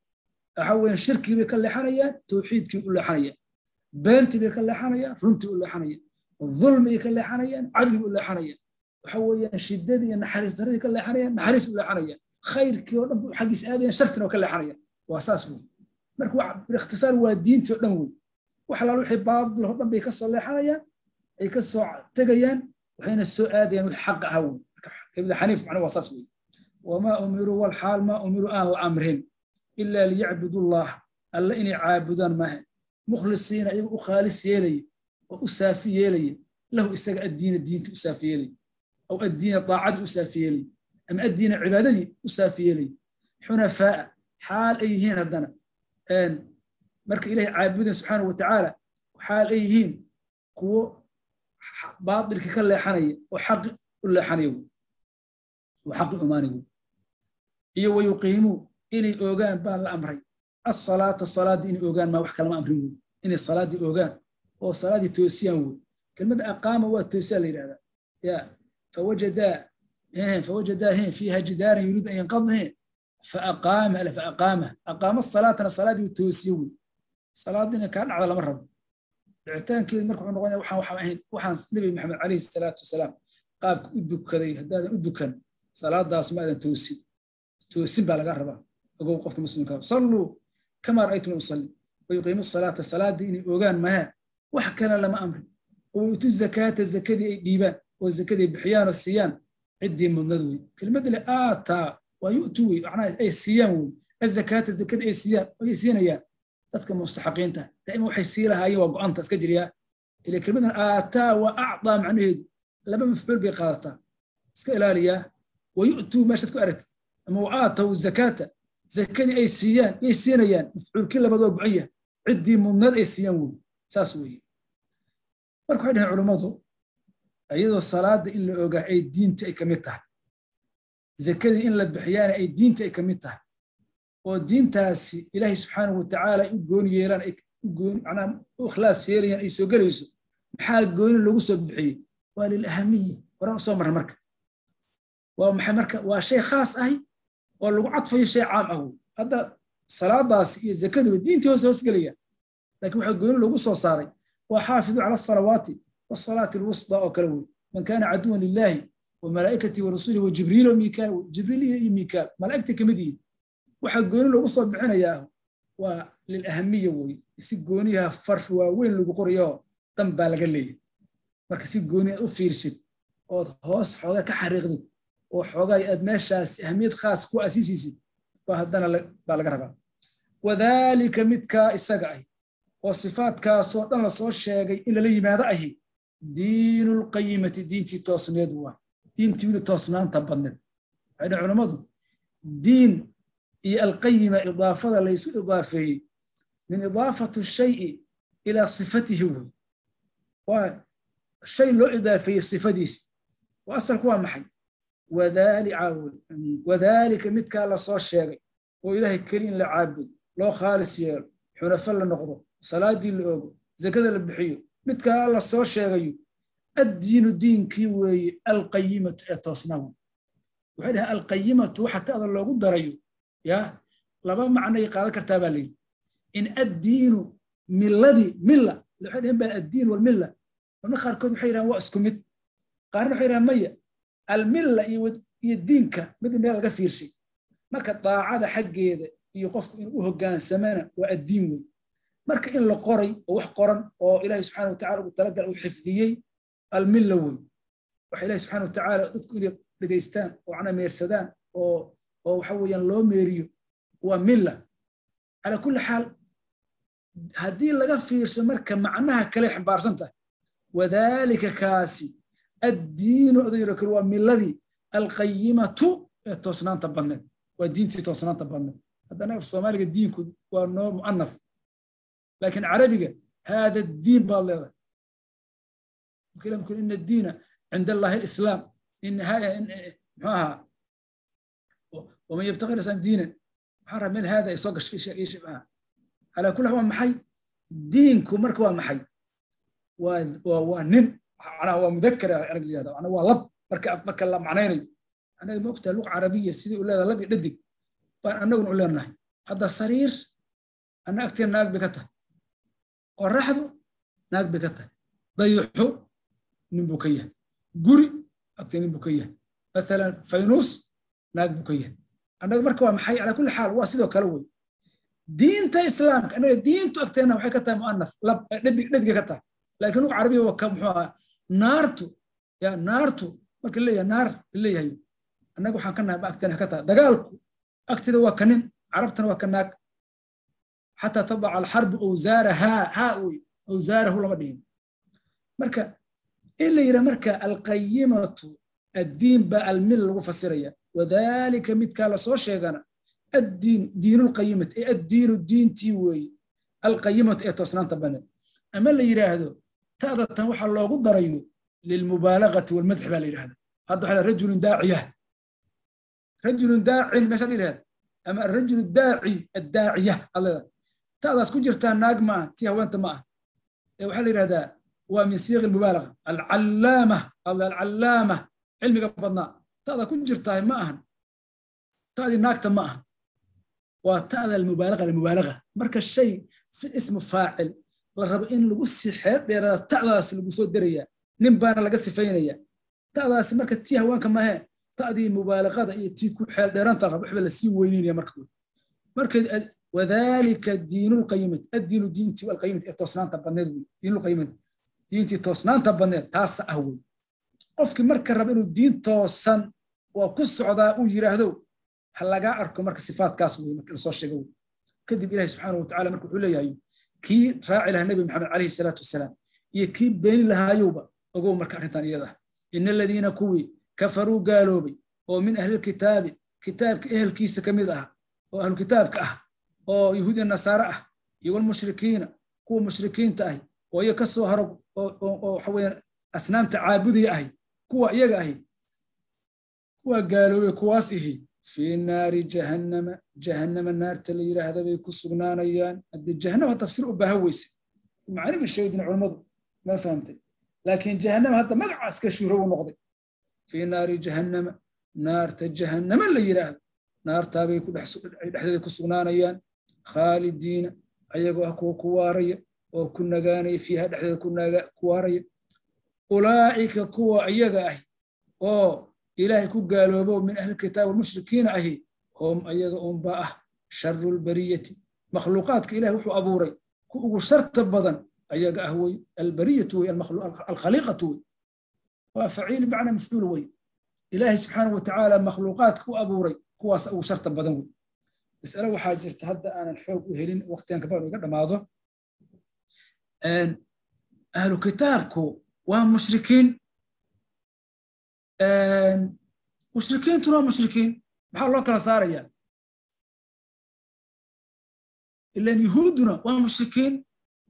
S1: أحوين شركي بكل حنيا توحيد كل حنيا بنتي بكل حنيا رنتي كل حنيا الظلم بكل حنيا عدل كل حنيا وحوين شددي نحرس دري كل حنيا نحرس كل حنيا خير كيو حق سادين شرتنا كل حنيا وأساسه مركو باختصار والدين تؤمن وحلال وحي باطل هو دم بيكسر لي حنيا يكسر تجيان وحين السؤال يعني الحق هون كبد حنيف معناه وصاصوي وما أمروا والحال ما أمروا آن الأمرهم إلا ليعبدوا الله ألا إني عابدان ما مخلصين أيضا أخالص يلي وأسافي يلي له إستقى الدين الدين تأسافي يلي أو الدين طاعة أسافي يلي أم الدين عبادتي أسافي يلي حنفاء حال أيهين هدنا أن مرك إليه عابدين سبحانه وتعالى وحال أيهين قوة باطل كل حني وحق كل حني وحق إيمانه إيه ويقيموا إني أوجان بان الأمرين الصلاة الصلاة إني أوجان ما وحكى لما أمره إني الصلاة دي أوجان أو الصلاة دي توسيان كلمة أقام هو التوسيان هذا يا فوجدا هين فوجدا هين فيها جدار يريد أن ينقضه فأقام ألا فأقامه أقام الصلاة أنا الصلاة دي توسيان صلاة دي كان على مرة عتان كذا مركو نقولنا وحن وحن وحن النبي محمد عليه الصلاة والسلام قاب أدك كذي هذا أدكن صلاة داس ما توسي توسي بالغربة أقول قفت مسلم صلوا كما رأيتم يصلي ويقيموا الصلاة الصلاة دي أوجان ما وحكنا لما أمر ويؤتوا الزكاة الزكاة دي ديبان والزكاة دي بحيان والسيان عدي من ندوي كلمة اللي آتا ويؤتوا معناه أي سيان الزكاة الزكاة أي سيان أي سيان يا dadka mustaxaqiinta daaima waxay siilahay waa go'aanta iska jiriya ilaa kelmadan aata wa a'ta macnaheedu laba mafcuul bay qaadataa iska ilaaliya wayu'tu meeshad ku aragtid ama aata zakata zakadi ay siiyaan ay siinayaan mafcuulkii labadoo go'aya cidii mudnad ay siiyaan uu saas weeye marka waxay dhahay culimmadu ayadoo salaada in la ogaa ay diinta ay ka mid tahay zakadii in la bixiyaana ay diinta ay ka mid tahay oo diintaasi ilaahay subxaanahu watacaala ay u gooni yeelaan ay macnaa u ikhlaas yeelayaan ay soo gelayso maxaa gooni lagu soo bixiyey waa lilahamiya waraan soo marra marka waa maxay marka waa shay khaas ahi oo lagu cadfayo shay caam ah hadda salaadaasi iyo zakadu diintii hoos hoos gelaya laakiin waxaa gooni lagu soo saaray waa xaafidu cala asalawaati wasalaati alwusda oo kale wey man kaana caduwan lilaahi وملائكتي ورسوله وجبريل وميكال جبريل وميكال ملائكتي كمدي waxa gooni lagu soo bixinayaa waa lil ahamiyya way si gooniyaha far waaweyn lagu qoriyo tan baa laga leeyahay marka si gooni u fiirsid oo hoos xooga ka xariiqdid oo xooga aad meeshaas ahamiyad khaas ku asiisisid waa hadana baa laga rabaa wadaalika midka isaga ay oo sifaadkaas oo dhan la soo sheegay in la yimaado ahi diinul qayyimati diinti toosneed waa diinti wili toosnaanta badneed ayna culimadu diin iyo alqayyima idaafada laysu idaafeeyey min idaafatu shay'i ila sifatihi waa shay loo idaafeeyey sifadiisi wa asalku waa maxay wadaalika midkaa la soo sheegay oo ilaahay keli in la caabudo loo khaalis yeelo xunafo la noqdo salaadii la oogo zakada la bixiyo midkaa la soo sheegayo الدين دين كيوي القيمة توسناو وحدها القيمة وحتى هذا اللي قد رأيه يا لما معنى يقال كرتابا لي إن الدين ملذي ملة لحدهم بين الدين والملة ونخار كود حيران واسكمت قارن حيران مية الملة يدينك مثل ما يلقى فيرسي مركا طاعة حق يقف إنه كان سمانة والدين مركا إن لقري ووح قرن وإلهي سبحانه وتعالى وتلقى الحفظيي الملوي وحيله سبحانه وتعالى تذكر لجيستان وعنا ميرسدان أو أو حويا لو ميريو وملة على كل حال هذه اللي في سمرك معناها كليح بارسنته وذلك كاسي الدين أذكر وملذي القيمة توسنان تبنت والدين توسنان تبنت هذا نفس الصومالي الدين وأنه مؤنث لكن عربي هذا الدين بالله كلام يقول إن الدين عند الله الإسلام إن هاي إن ها ومن يبتغي الإنسان دينا حرم من هذا يسوق شيء يشبه على كل هو محي دينكم مركوا محي ونن أنا هو مذكر يا رجل هذا أنا هو لب مركب بكلم معناه أنا مقتل لغة عربية سيدي ولا لب يدق أنا نقول لنا هذا السرير أنا أكتر ناق بكته ورحضه ناق بكته ضيحه من بكية قري أكتر من بكية مثلا فينوس ناق بكية أنا مركوا محي على كل حال واسده كلوي دين تا إسلام أنا دين تو أكترنا وحي كتاه مؤنث لب ندق ندق كتاه لكن لغة عربية وكم نارتو يا نارتو مركل لي نار اللي هي أنا أقول حنكنا بأكترنا كتاه دقالكو أكتر وكنن عربتنا وكناك حتى تضع الحرب أوزارها هاوي أوزاره لما دين مركا إلا يرى مركا القيمة الدين بقى المل وفسرية وذلك متكال صوشيغانا الدين دين القيمة إيه الدين الدين تيوي القيمة إيه تصنان تبنى أما اللي يرى هذا تأذى التنوح الله قد رأيه للمبالغة والمدح بالي هذا هذا على رجل داعية رجل داعي مثلا إلى هذا أما الرجل الداعي الداعية الله تأذى سكجرتان ناقمة تيها وانت معه وحال إلى هذا ومن صيغ المبالغة العلامة الله العلامة علمي قبضنا تأذى كجرتان معهن تأذى ناقتا معهن وتأذى المبالغة المبالغة مركز الشيء في اسم فاعل الرب إن لقصي حير بيرا تأذى سلقصو الدرية نمبانا لقصي فينيا تأذى سمركز تيها وان كما هي تأذي مبالغة يتيكو حير بيران تغرب حبال السي وينين يا مركز مركز وذلك الدين القيمة الدين الدين تي القيمة توسنان تبنيد دين القيمة دين تي توسنان تبنيد تاس أول قفك مركز رب إنه الدين توسن وقص عضاء وجراهدو هلا أركو مركز صفات كاسوي مركز صوش جو كذب إلهي سبحانه وتعالى مركز حليا يو كي راعي لها النبي محمد عليه الصلاة والسلام يكي بين لها يوبا أقول مركز ثاني هذا إن الذين كوي كفروا قالوا بي ومن أهل الكتاب كتاب أهل كيس كميدها وأهل الكتاب كأه أو يهود النصارى يقول مشركين كو مشركين تاهي وهي كسو هرب أو حوين أسنام تعابدي أهي كوا إيجا أهي كوا قالوا كواسئه في نار جهنم جهنم النار تلي هذا بيكسرنا نيان الجهنم تفسير بهويس معرف الشيء دين علماء ما فهمت لكن جهنم هذا ما عسك شهور ونقضي في نار جهنم نار جهنم اللي يراه نار تابي كل حسب حدا كسرنا نيان خالدين أيجوا كوا كوارية وكنا جاني فيها حدا كنا كوارية أولئك كوا أيجا أهي أو إلهي كو قالوا من أهل الكتاب والمشركين أهي هم أيجا أنباء شر البرية مخلوقات إلهي وحو أبوري كو شرط بدن أيجا أهوي البرية المخلوق الخليقة وفعيل بمعنى مفعول وي إلهي سبحانه وتعالى مخلوقات كو أبوري كو شرط بدن اسألوا حاجة تهدى أنا الحب وهلين وقتين كبار وقدر ماذا أن أهل كتابكو وهم مشركين أن مشركين ترى مشركين بحال الله كلا صار يعني إلا يهودنا وهم مشركين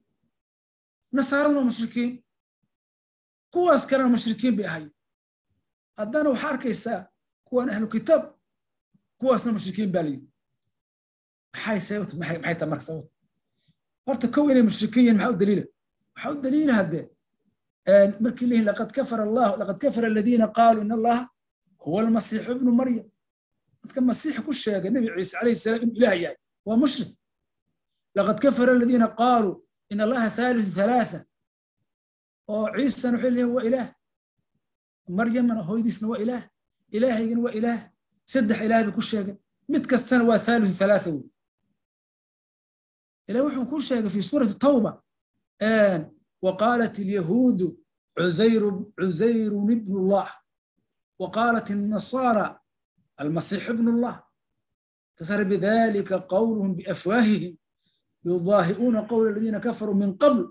S1: نصارى مشركين كواس كانوا مشركين بأهي هدانا وحركة الساعة كوان أهل كتاب كواس مشركين بالي حي سوت محي محي تمرك سوت فرت كوني مشركين محاو دليله محاو دليله هذا مركي له لقد كفر الله لقد كفر الذين قالوا إن الله هو المسيح ابن مريم كان مسيح كل شيء النبي عيسى عليه السلام إله يعني ومشرك لقد كفر الذين قالوا إن الله ثالث ثلاثة وعيسى نحل هو إله مريم هو يديس هو إله إله هو إله سدح إله بكل شيء متكستن هو ثالث ثلاثة إله وحو كل شيء في سورة التوبة آن وقالت اليهود عزير عزير ابن الله وقالت النصارى المسيح ابن الله فصار بذلك قولهم بأفواههم يضاهئون قول الذين كفروا من قبل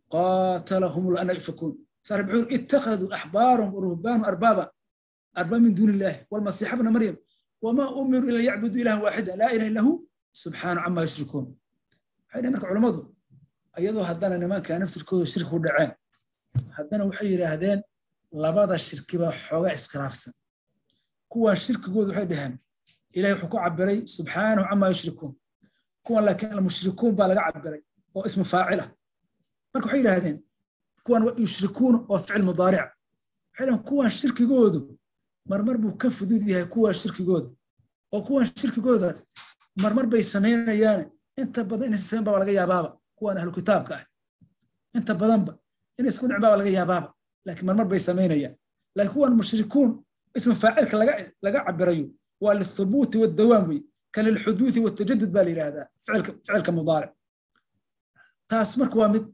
S1: قاتلهم الله أن يفكون صار بيقول اتخذوا أحبارهم ورهبانهم أربابا أرباب من دون الله والمسيح ابن مريم وما أمروا إلا يعبدوا إله واحدا لا إله إلا هو سبحانه عما يشركون هذا مرك علماء أيضا هدنا نما كان نفس الكود الشرك ودعان هدنا وحي هذين لبعض الشرك بحوجة إسخرافسا كوا الشرك جود وحي دهان إلهي حكوا عبري سبحانه عما يشركون كوا لكن المشركون بالغ عبري هو اسم فاعله مركو حي هذين كوا يشركون وفعل مضارع حينهم كوا الشرك جود مرمر بكف ذي كوا الشرك جود وكوا الشرك جود مرمر بيسمين يعني أنت بدأ السمين بابا لقيا بابا كوا أهل الكتاب كاه أنت بدن إن يسكن عبابا لقيا بابا لكن مرمر بيسمين يعني لكن كوا المشركون اسم فاعل لقى لقى عبريو والثبوت والدوام كان الحدوث والتجدد بالي هذا فعل فعل كمضارع تاسمر كوامد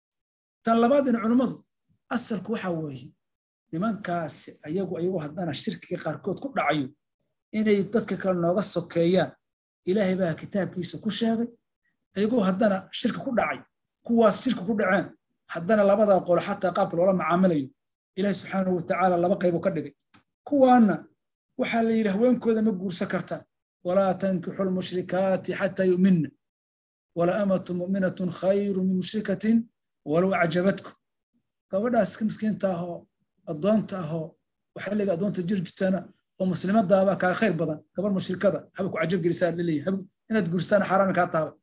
S1: طلبات العلماء أصل كوحة وجه لمن كاس أيجو أيجو هذانا الشركة قاركود كل عيو إن يتذكر كنا قصة كيان إلهي بها كتاب كيس كل شيء أيجو هذانا الشركة كل عيو كواس الشركة كل عام هذانا لبضع قول حتى قابل ولا معاملة إلهي سبحانه وتعالى لبقى يبكر كوانا وحال يلهوين كذا مجور سكرتان ولا تنكحوا المشركات حتى يؤمن ولا أمة مؤمنة خير من مشركة ولو أعجبتكم كوداس مسكين تاهو أدون تاهو وحلق أدون تجير جتنا ومسلمات دابا كا خير بدن قبل مشركة حبك عجب جلسان للي حبك إن تجلسان حرام كاتها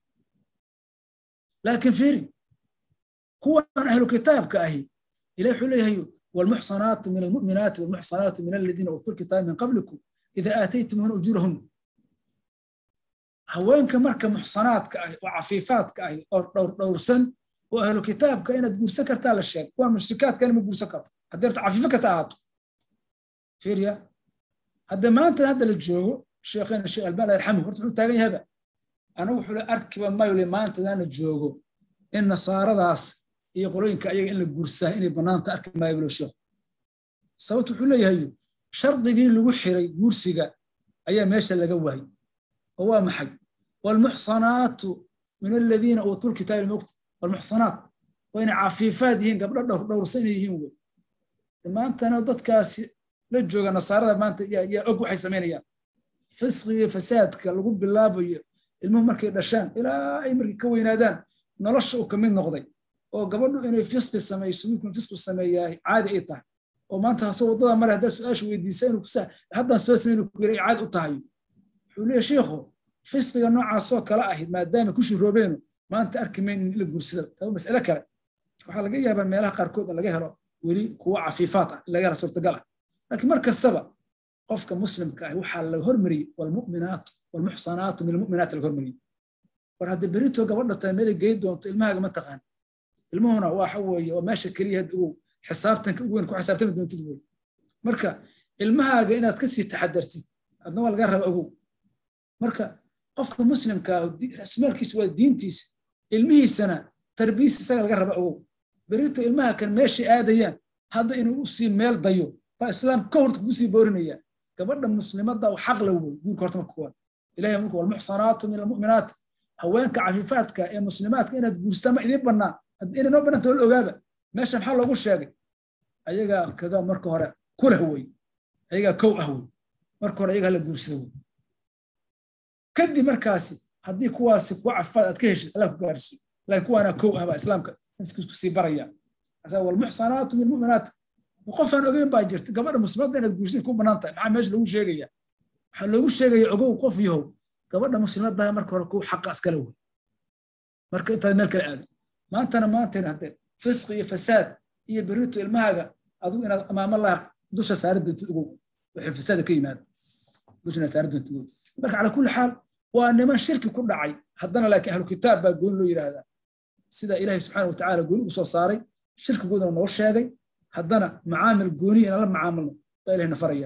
S1: لكن فيري هو أهل الكتاب كأهي إلى حليه والمحصنات من المؤمنات والمحصنات من الذين أوتوا الكتاب من قبلكم إذا آتيتمهن أجورهن هوين كمركة محصنات كأهي وعفيفات كأهي أو دور سن وأهل الكتاب كأنها تقول سكرت على الشيء والمشركات كانوا يقول سكرت هدرت عفيفة كتاعته فيريا هذا ما أنت هذا الجو الشيخين الشيخ البالي يرحمه ورتحوا تاجي هذا أنا وحول أركب ما يقول ما أنت ذا الجو إن صار داس يقولون كأي إن الجرسة إن بنان تأركب ما يقولوا الشيخ صوت حلي هيو شرط يجي اللي وحري جرسجة أيام ماشى اللي جوهي هو محي والمحصنات من الذين أوتوا الكتاب المكتوب والمحصنات وين عفيفات هين قبل دور دور سنة هين ما أنت أنا ضد كاس لجوا النصارى ما أنت يا يا أبو حيسمين يا فسق فساد كالقب بالله بي المهم مركي دشان إلى أي مركي كوين هذان نرش وكمين نقضي oo gabadhu inay fisqi samayso wiilku fisqi sameeyahay caadi ay tahay oo maanta soo wadada male hadda su'aashu weydiisay inuu kusa haddan soo sameeyay ku yiri caadi u tahay wuxuu leeyahay sheekhu fisqiga noocaas oo kala ah maadaama ku shiroobeeno maanta arkimayn in la guursado taa mas'ala kale waxa laga yaabaa meelaha qaar kood laga helo weli kuwa cafiifaat ah laga helo suurtagal ah laakiin mar kastaba qofka muslimka ah waxa la hormariyay wal mu'minaat wal muhsanaat min al mu'minaat la hormariyay war hadda berito gabadha tay meel geey doonto ilmaha ma taqaan ilmuhuna waxa weeye oo meesha kaliya uu xisaabtanka ugu weyn ku xisaabtami doontid way marka ilmahaaga inaad ka sii taxadartid adna waa laga raba ogow marka qofka muslimka ah ismarkiisa waa diintiisa ilmihiisana tarbiyadiisa isaga laga raba ogow berito ilmaha kan meesha aadayaan hadda inuu u sii meel dayo ba islaam ka horta ku sii boorinaya gabadha muslimada oo xaq la weey guurka horta marka waa ilaahay marka wal muhsanaatu min al mu'minaat haweenka cafiifaadka ee muslimaadka inaad guursatama idin banaa in noo bananta wal ogaaba meesha maxaa loogu sheegay ayaga kaga marka hore kula way ayaga kow ah way marka hore ayaga la guursado way kadib markaasi haddii kuwaasi ku cafaad aad ka heshid Allah ku gaarsiyo laakiin kuwana kow ah ba islaamka isku sii baraya asa wal muhsanaatu min mu'minaat qofan ogeyn baa jirta gabadha muslimada inaad guursiin ku banaanta maxaa meesha lagu sheegaya waxa lagu sheegaya ogow qof yahow gabadha muslimada marka hore ku xaq askala way marka inta meel kale aad maantana maantana hadda fisq iyo fasaad iyo berito ilmahaga adu inaad amaama Allah dusha saarid doonto ogow wixii fasaad ka yimaad dusha saarid doonto marka ala kulli xaal waa niman shirki ku dhacay haddana laakiin ahlu kitaab baa goon loo yiraahdaa sida ilaahay subxaanahu wa ta'aala gooni u soo saaray shirkigoodana noo sheegay haddana macaamil gooni in la macaamilno baa ilaahay nafaraya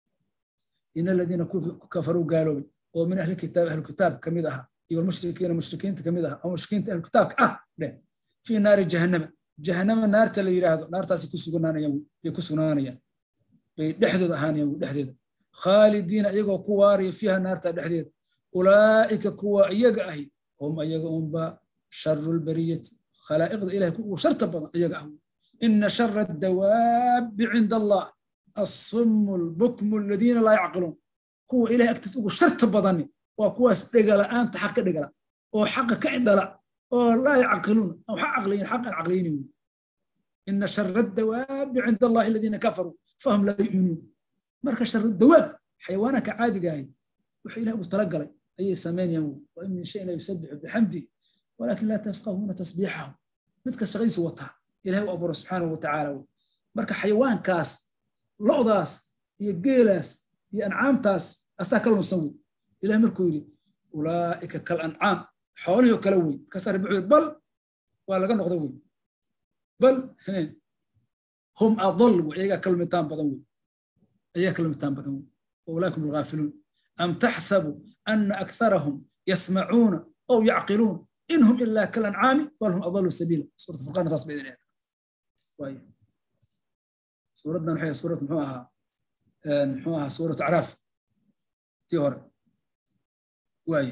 S1: in alladina kafaru gaaloobay oo min ahli kitaab ahlu kitaab kamid aha iyo mushrikiina mushrikiinta kamid aha oo mushrikiinta ahlu kitaabka ah dhe fi naari jahannama jahannama naarta la yiraahdo naartaasi ku sugnaanayaan ay ku sugnaanayaan bay dhexdooda ahaanayaan dhexdeeda khaalidiina iyagoo ku waariya fiha naarta dhexdeeda ulaa'ika kuwa iyaga ahi hum iyaga unba sharrul bariyati khalaa'iqda ilaahay ku sharta badan iyaga ah inna sharra ad-dawaab 'inda Allah as-summu al-bukmu alladhina la ya'qilun kuwa ilaahay agtiisa ugu sharta badan waa kuwaas dhigalaanta xaq dhigala oo xaq ka indala oo la ya'qilun oo xaq aqliyin xaq aqliyin inna sharra ad-dawaab 'inda Allah alladhina kafaru fahum la yu'minun marka sharru ad-dawaab xayawaanka caadiga ah wixii ilaahay ugu talagalay ayay sameeyaan waa in shay la yusabbihu bihamdi walakin la tafqahuna tasbihahu midka shaqaysu wata ilaahay uu aburo subhanahu wa ta'ala marka xayawaankaas loodaas iyo geelaas iyo ancaamtaas asaa kala nusan ilaahay markuu yiri ulaa'ika kal ancaam xoolihi kala way ka sar buud bal waa laga noqdo way bal hum adall wa iyaga kalmitaan badan way iyaga kalmitaan badan way ulaakum alghafilun am tahsabu anna aktharahum yasma'una aw ya'qilun inhum illa kal an'am bal hum adallu sabila surah furqan taas baydin way suuraddan waxay suurad muxuu ahaa muxuu ahaa suurad araf tii hore way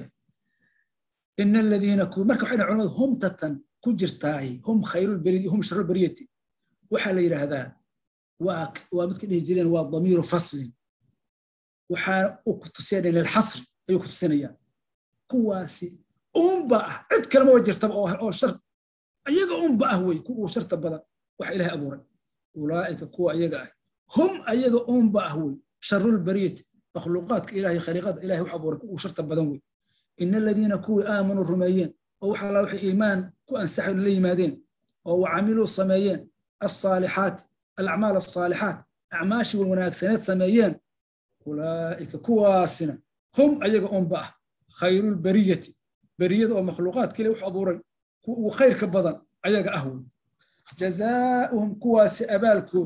S1: in alladhina ku marka waxay culimadu hum tatan ku jirtaay hum khayrul bariyati hum sharrul bariyati waxa la yiraahdaa waa waa midka dhihi jireen waa damiir fasl waxa uu ku tusiyay lil hasr ayuu ku tusinaya kuwaasi umba cid kale ma jirta oo shart ayaga umba ah way ku sharta badan waxa ilaahay abuuray ulaa'ika kuwa ayaga ah hum ayaga umba ah way sharrul bariyati makhluuqaadka ilaahay khaliqada ilaahay waxa abuuray ku sharta badan way in alladina kuwa aamanu rumayeen oo waxa la wixii iimaan ku ansaxay la yimaadeen oo wacamilu sameeyeen as-saalihaat al-a'maal as-saalihaat a'maashi wanaagsaneed sameeyeen ulaa'ika kuwaasina hum ayaga umba ah khayrul bariyati bariyada oo makhluuqaadka ilaahay waxa abuuray kuwa khayrka badan ayaga ah way jazaa'uhum kuwaasi abaalkood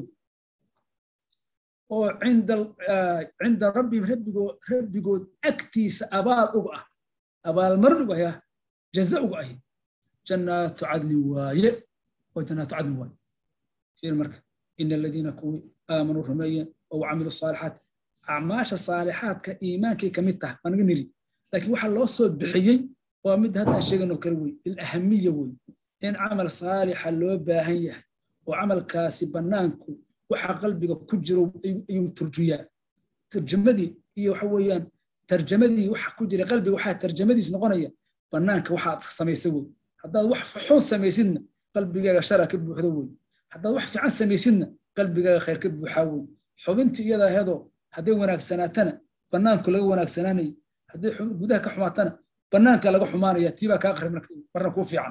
S1: oo cinda cinda rabbi rabbigood rabbigood agtiisa abaal uga ah abaal mar uga ah jazaa uga ah jannatu adli waaye oo jannatu adli waaye fiir marka in alladina kuwi aamanu rumayyan oo amilu saalihaat a'maasha saalihaadka iimaankii kamid tahay anaga niri laakiin waxa loo soo bixiyay waa mid hadda sheegano kala way il ahamiyya way in amal saalix loo baahan yahay oo amalkaasi banaanku waxa qalbiga ku jiro ayuu turjuyaa tarjumadii iyo waxa weeyaan tarjumadii waxa ku jira qalbiga waxa tarjumadiis noqonaya banaanka waxa samaysay hadaad wax fuxuun samaysidna qalbigaaga shara ka buuxdo wey haddaad wax fiican samaysidna qalbigaaga khayr ka buuxaa wey xubintii iyada ahedoo hadday wanaagsanaatana bannaanku laga wanaagsanaanaya hadday gudaha ka xumaatana bannaanka laga xumaanaya tiibaa kaa qarib marna kuu fiican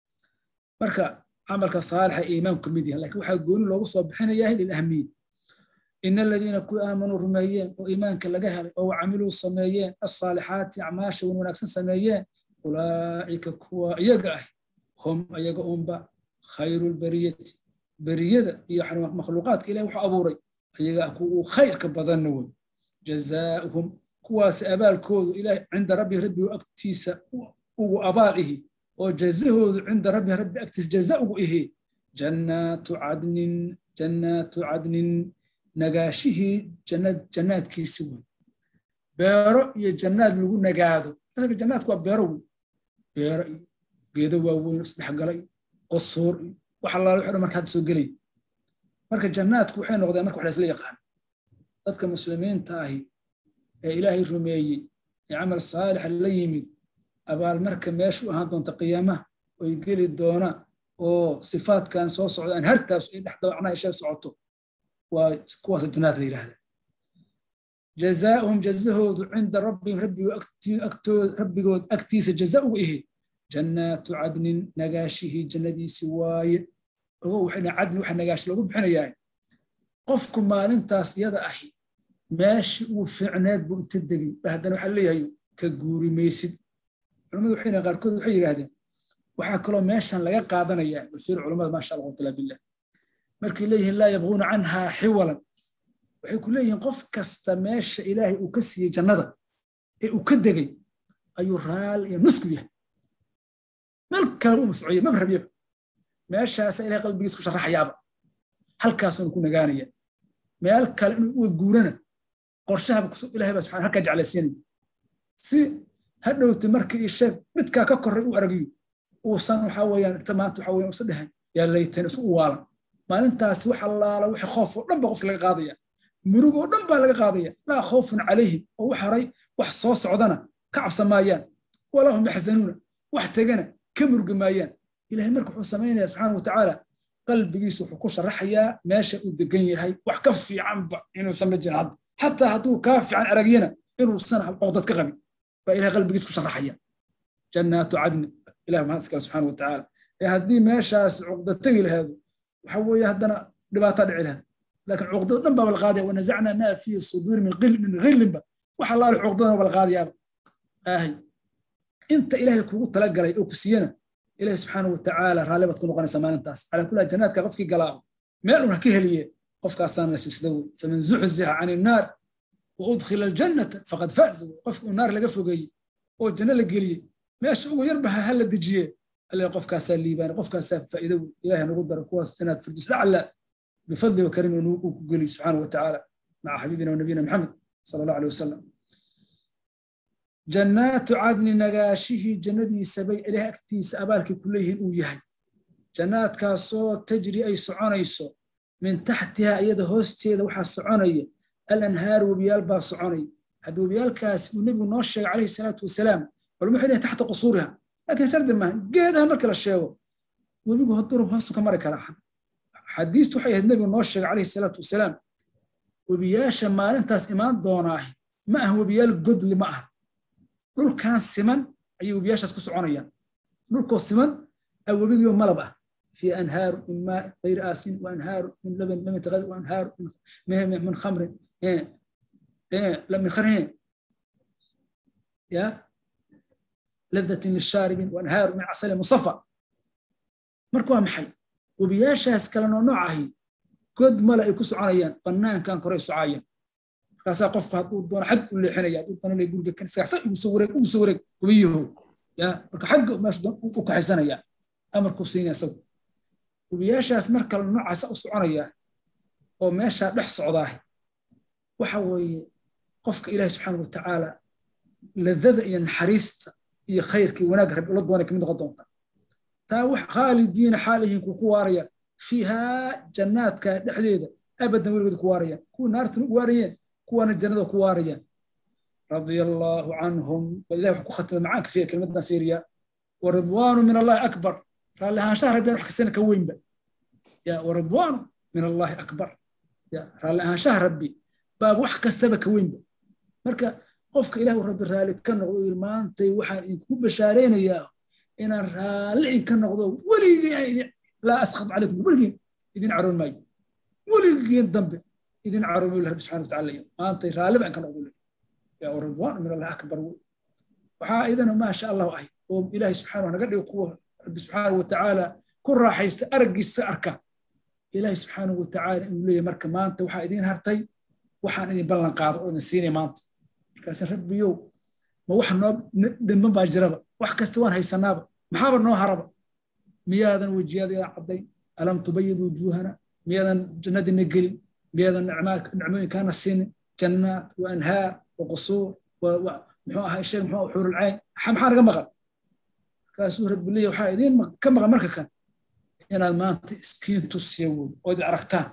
S1: marka camalka saalixa iimaanku mid yahay laakiin waxaa gooni loogu soo bixinayaa lilahmiya ina aladiina ku aamanuu rumeeyeen oo iimaanka laga helay oo camiluu sameeyeen asaalixaati acmaasha wan wanaagsan sameeyeen ulaa'ika kuwa iyaga ah hum iyaga unba khayru lbariyati bariyada iyo makhluuqaadka ilahi wuxuu abuuray ayaga kuwa khayrka badanna wey jazaauhum kuwaas abaalkoodu ilahi cinda rabbi rabbi agtiisa ugu abaal ihi oo jazahoodu cinda rabbi rabbi agtiisa jaza ugu ihi jannaatu cadnin jannaatu cadnin nagaashihii jannaadkiisi wey beero iyo jannaad lagu nagaado jannaadku waa beero wey beero iyo geedo waaweyn isdhexgalay qosuur iyo wax allaale wuxuu dhan marka hadda soo gelay marka jannaadku waxay noqdeen marka wax la isla yaqaan dadka muslimiinta ahi ee ilaahay rumeeyey ee camal saalix la yimid abaal marka meeshu ahaan doonta qiyaamaha oy geli doona oo sifaadkan soo socda aan hartaas ay dhex dabacnaa ishay socoto waa kuwaas jannaad la yidhaahda jazaauhum jazahoodu cinda rabbihim rabbigood agtiisa jaza ugu ihi jannaatu cadnin nagaashihii jannadiisi waaye ogo waxayna cadni waxa nagaashi lagu bixinayaa qofku maalintaas iyada ahi meeshii ugu fiicneed buu inta degay haddana waxaa leeyahay ka guuri maysid culimmadu waxayna qaarkood waxay yidhaahdeen waxaa kaloo meeshan laga qaadanayaa balfiir culimmada maasha allahu taala billah markay leeyihiin laa yabquuna canhaa xiwalan waxay ku leeyihiin qof kasta meesha ilaahay uu ka siiyey jannada ee uu ka degay ayuu raal iyo nusku yahay meel kale u mascoye maba rabyaba meeshaasa ilahay qalbigiisa ku sharaxayaaba halkaasuna ku nagaanaya meel kale inuu uga guurana qorshahaba ilahay baa subxana halkaa jeclaysiinaya si hadhowti markii sheeg midkaa ka korray u aragiyo uusan waxaa weeyaan inta maanta waxaa weeyaan usa dhahan yaa laytan isu u waalan maalintaasi wax allaala wixii khoof oo dhan baa qofka laga qaadaya murug oo dhan baa laga qaadaya laa khoofun calayhim oo wax haray wax soo socdana ka cabsan maayaan walaa hum yaxzanuuna wax tegana ka murugi maayaan ilahay marka wuxuu samaynaya subxaana watacaala qalbigiisa wuxuu ku sharaxayaa meesha uu degan yahay wax ka fiicanba inuusan la jirin hadda xataa hadduu kaa fiican aragyana inuusan codad ka qabin baa ilahay qalbigiisa ku sharaxaya jannaatu cadni ilahi mahad iskale subxaana watacaala ee haddii meeshaas cuqda tegi laheedo waxa weeye haddana dhibaataa dhici laheed laakiin cuqdada dhan baa la qaadaya wanazacnaa maa fii suduuri min ghillinba waxa laali cuqdadana baa la qaadayaaba aahay inta ilaahay kugu talagalay oo ku siiyana ilahi subxaana watacaala raalli baad ku noqonaysaa maalintaas calaa kulli jannaadka qofkii galaa meel un ha ka heliye qofkaasaan nasiibsada wey faman zuxziha can innaar wa udkhila aljannata faqad faaza wey qofka uu naar laga fogeeyey oo janno la geliyey meesha ugu yarba ha la dejiye alle qofkaasaa liibaana qofkaasaa faa'iido wey ilahay nagu daro kuwaas jannaad firdaws lacala bifadli wa karim inuu ku geliyo subxaana watacaala maca xabiibina wa nabiyina maxamed sala allahu aleyh wasalam jannaatu cadni nagaashihii jannadiisa bay ilaah agtiisa abaalkii ku leeyihiin uu yahay jannaadkaasoo tajri ay soconayso min taxtihaa iyada hoosteeda waxaa soconaya alanhaaru webiyaal baa soconaya hadda webiyaalkaas uu nebigu noo sheegay calayhi salaatu wasalaam culimo waxay leeyihin taxta qusuuriha laakiin shardi maaha geedaha marka la sheego webigu hadduu hoostu ka mari karaa xadiistu waxay ahayd nebigu noo sheegay calayhi salaatu wasalaam webiyaasha maalintaas imaan doonaahi ma aha webiyaal godli ma aha dhulkan siman ayay webiyaashaas ku soconayaan dhulkoo siman a webigiyo malab ah fii anhaaru min maa gayri aasin wa anhaaru min laban lam yatagad wa anhaaru min khamrin min khamrin ya ladatin lishaaribin wa anhaaru min casali musafa marka waa maxay webiyaashaas kale noo nooc ahi god male ay ku soconayaan bannaankan koray socayaan markaasaa qofka hadduu doono xag u leexinaya hadduu doono guriga kan sagsa ugu soo wareeg ugu soo wareeg webiyaho ya marka xagga meesha u kaxaysanaya amarkuu siinaya isagu webiyaashaas marka noocaasa u soconaya oo meesha dhex socdaa waxa weeye qofka ilaahi subxaana watacaala ladada iyo naxariista iyo khayrkii wanaagga rabbi ula doonay kamid noqon doonta taa wax khaalidiina xaalihiin ku ku waaraya fiihaa jannaadka dhexdeeda abadan weligood ku waaraya kuwa naartuna u waarayeen kuwana jannada ku waarayaan radia allaahu canhum bal ilahi wuxuu ku khatimay macaanka fiiya kelmaddan fiiriya waridwaanu min allahi akbar raallihaan shahar been wax kastana ka weynba ya waridwaan min allahi akbar ya raallihaan shahar rabbi baab wax kastaba ka weynba marka qofka ilaahu rabbi raali ka noqdo maantay waxaan idinku bashaareynayaa inaan raali ka noqdo weligii laa askhad calaykum weligii idin caroon maayo weligii dambe idin caroon maayo rabbi subxaanahu wa tacaala maantay raali baan ka noqdo ya waridwaan min allahi akbar waxaa idana ma sha Allah ahay oo ilaahay subxaanahu naga dhigo kuwa rabbi subxaanahu wa tacaala ku raaxaysta araggiisa arka ilaahay subxaanahu wa tacaala inuu leeyahay marka maanta waxaa idin hartay waxaan idin ballan qaado oo idin siinay maanta markaas rabbiyow ma wax noo dhiman baa jiraba wax kasta waan haysanaaba maxaaba noo haraba miyaadan wejiyada cadday alam tubayyid wujuhana miyaadan jannadina gelin miyaadan nicmooyinkaana siinin jannaat wa anhaar wa qusuur wa muxuu ahaa shay muxuu xurul cayn maxaa naga maqan kaasuu rabbi leeyahay waxaa idin ka maqan marka kan inaad maanta iskiin tusiyo oo idin aragtaan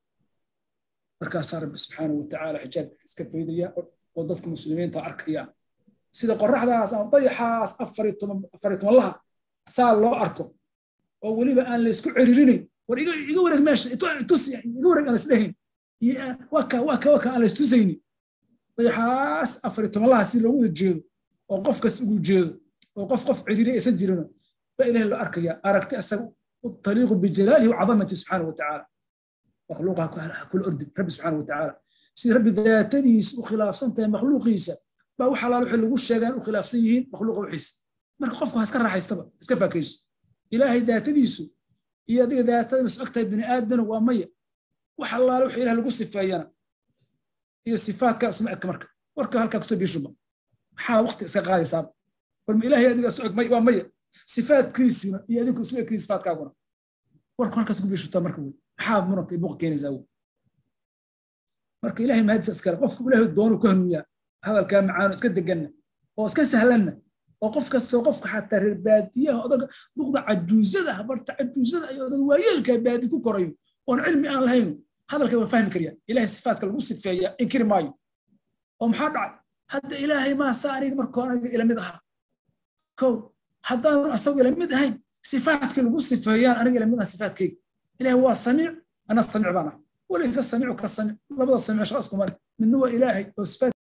S1: markaasaa rabbi subxaanahu wa tacaala xijaabka iska faydaya oo dadka muslimiinta arkaya sida qorraxdaas ama dayaxaas afar iyo toban afar iyo toban laha saa loo arko oo weliba aan la isku ciriirinayn war iga iga wareeg meesha tus iga wareeg aan isdhahayn waa ka waa ka waa ka aan la istusaynin dayaxaas afar iyo toban laha si loogu jeedo oo qof kas ugu jeedo oo qof qof ciriiri aysan jirin ba ilaahay loo arkaya aragti asaga u taliiqu bijalaalihi wa cadamatihi subxaanahu wa tacaala makhluuqa kul ordi rabbi subxaanahu wa tacaala si rabbi daatadiisa u khilaafsan tahay makhluuqiisa baa wax alaal wixii lagu sheegaan u khilaafsan yihiin makhluuqa wixiisa marka qofku ha iska raaxaystaba iska faakayso ilaahay daatadiisu iyo adiga daatada mas agtahay bini aadana waa maya wax alaal wixii ilaah lagu sifeeyana iyo sifaadka isma eg marka warka halkaa kusoo biishuma maxaa waqti iska qaadaysaa war ma ilaahay adiga soo eg may waa maya sifaadkiisina iyo adinku isma eg sifaadkaaguna warku halkaas ku biishutaa marka wey maxaa muranka iyo buuq keenaysaa wey marka ilaahay mahadisa iskale qofku ilaahay doonu ku hanuuniyaa hadalkaa macaano iska deganna oo iska sahlanna oo qof kastoo qofka xataa reer baadiyaha odaga duqda cajuusada habarta cajuusada iyo odaga waayeelkaa baadi ku korayo oon cilmi aan lahayno hadalka waa fahmi karyaa ilaahay sifaadka lagu sifeeyaa inkiri maayo oo maxaa dhacay hadda ilaahay maa saa aniga markoo aniga ila mid ahaa kow haddaanu asagu ila mid ahayn sifaadka lagu sifeeyaan aniga ila mid aha sifaadkayga ilaahay waa samiic ana samiic baan ah وليس السميع كالسميع لبدا السميع شخص كمان من هو إلهي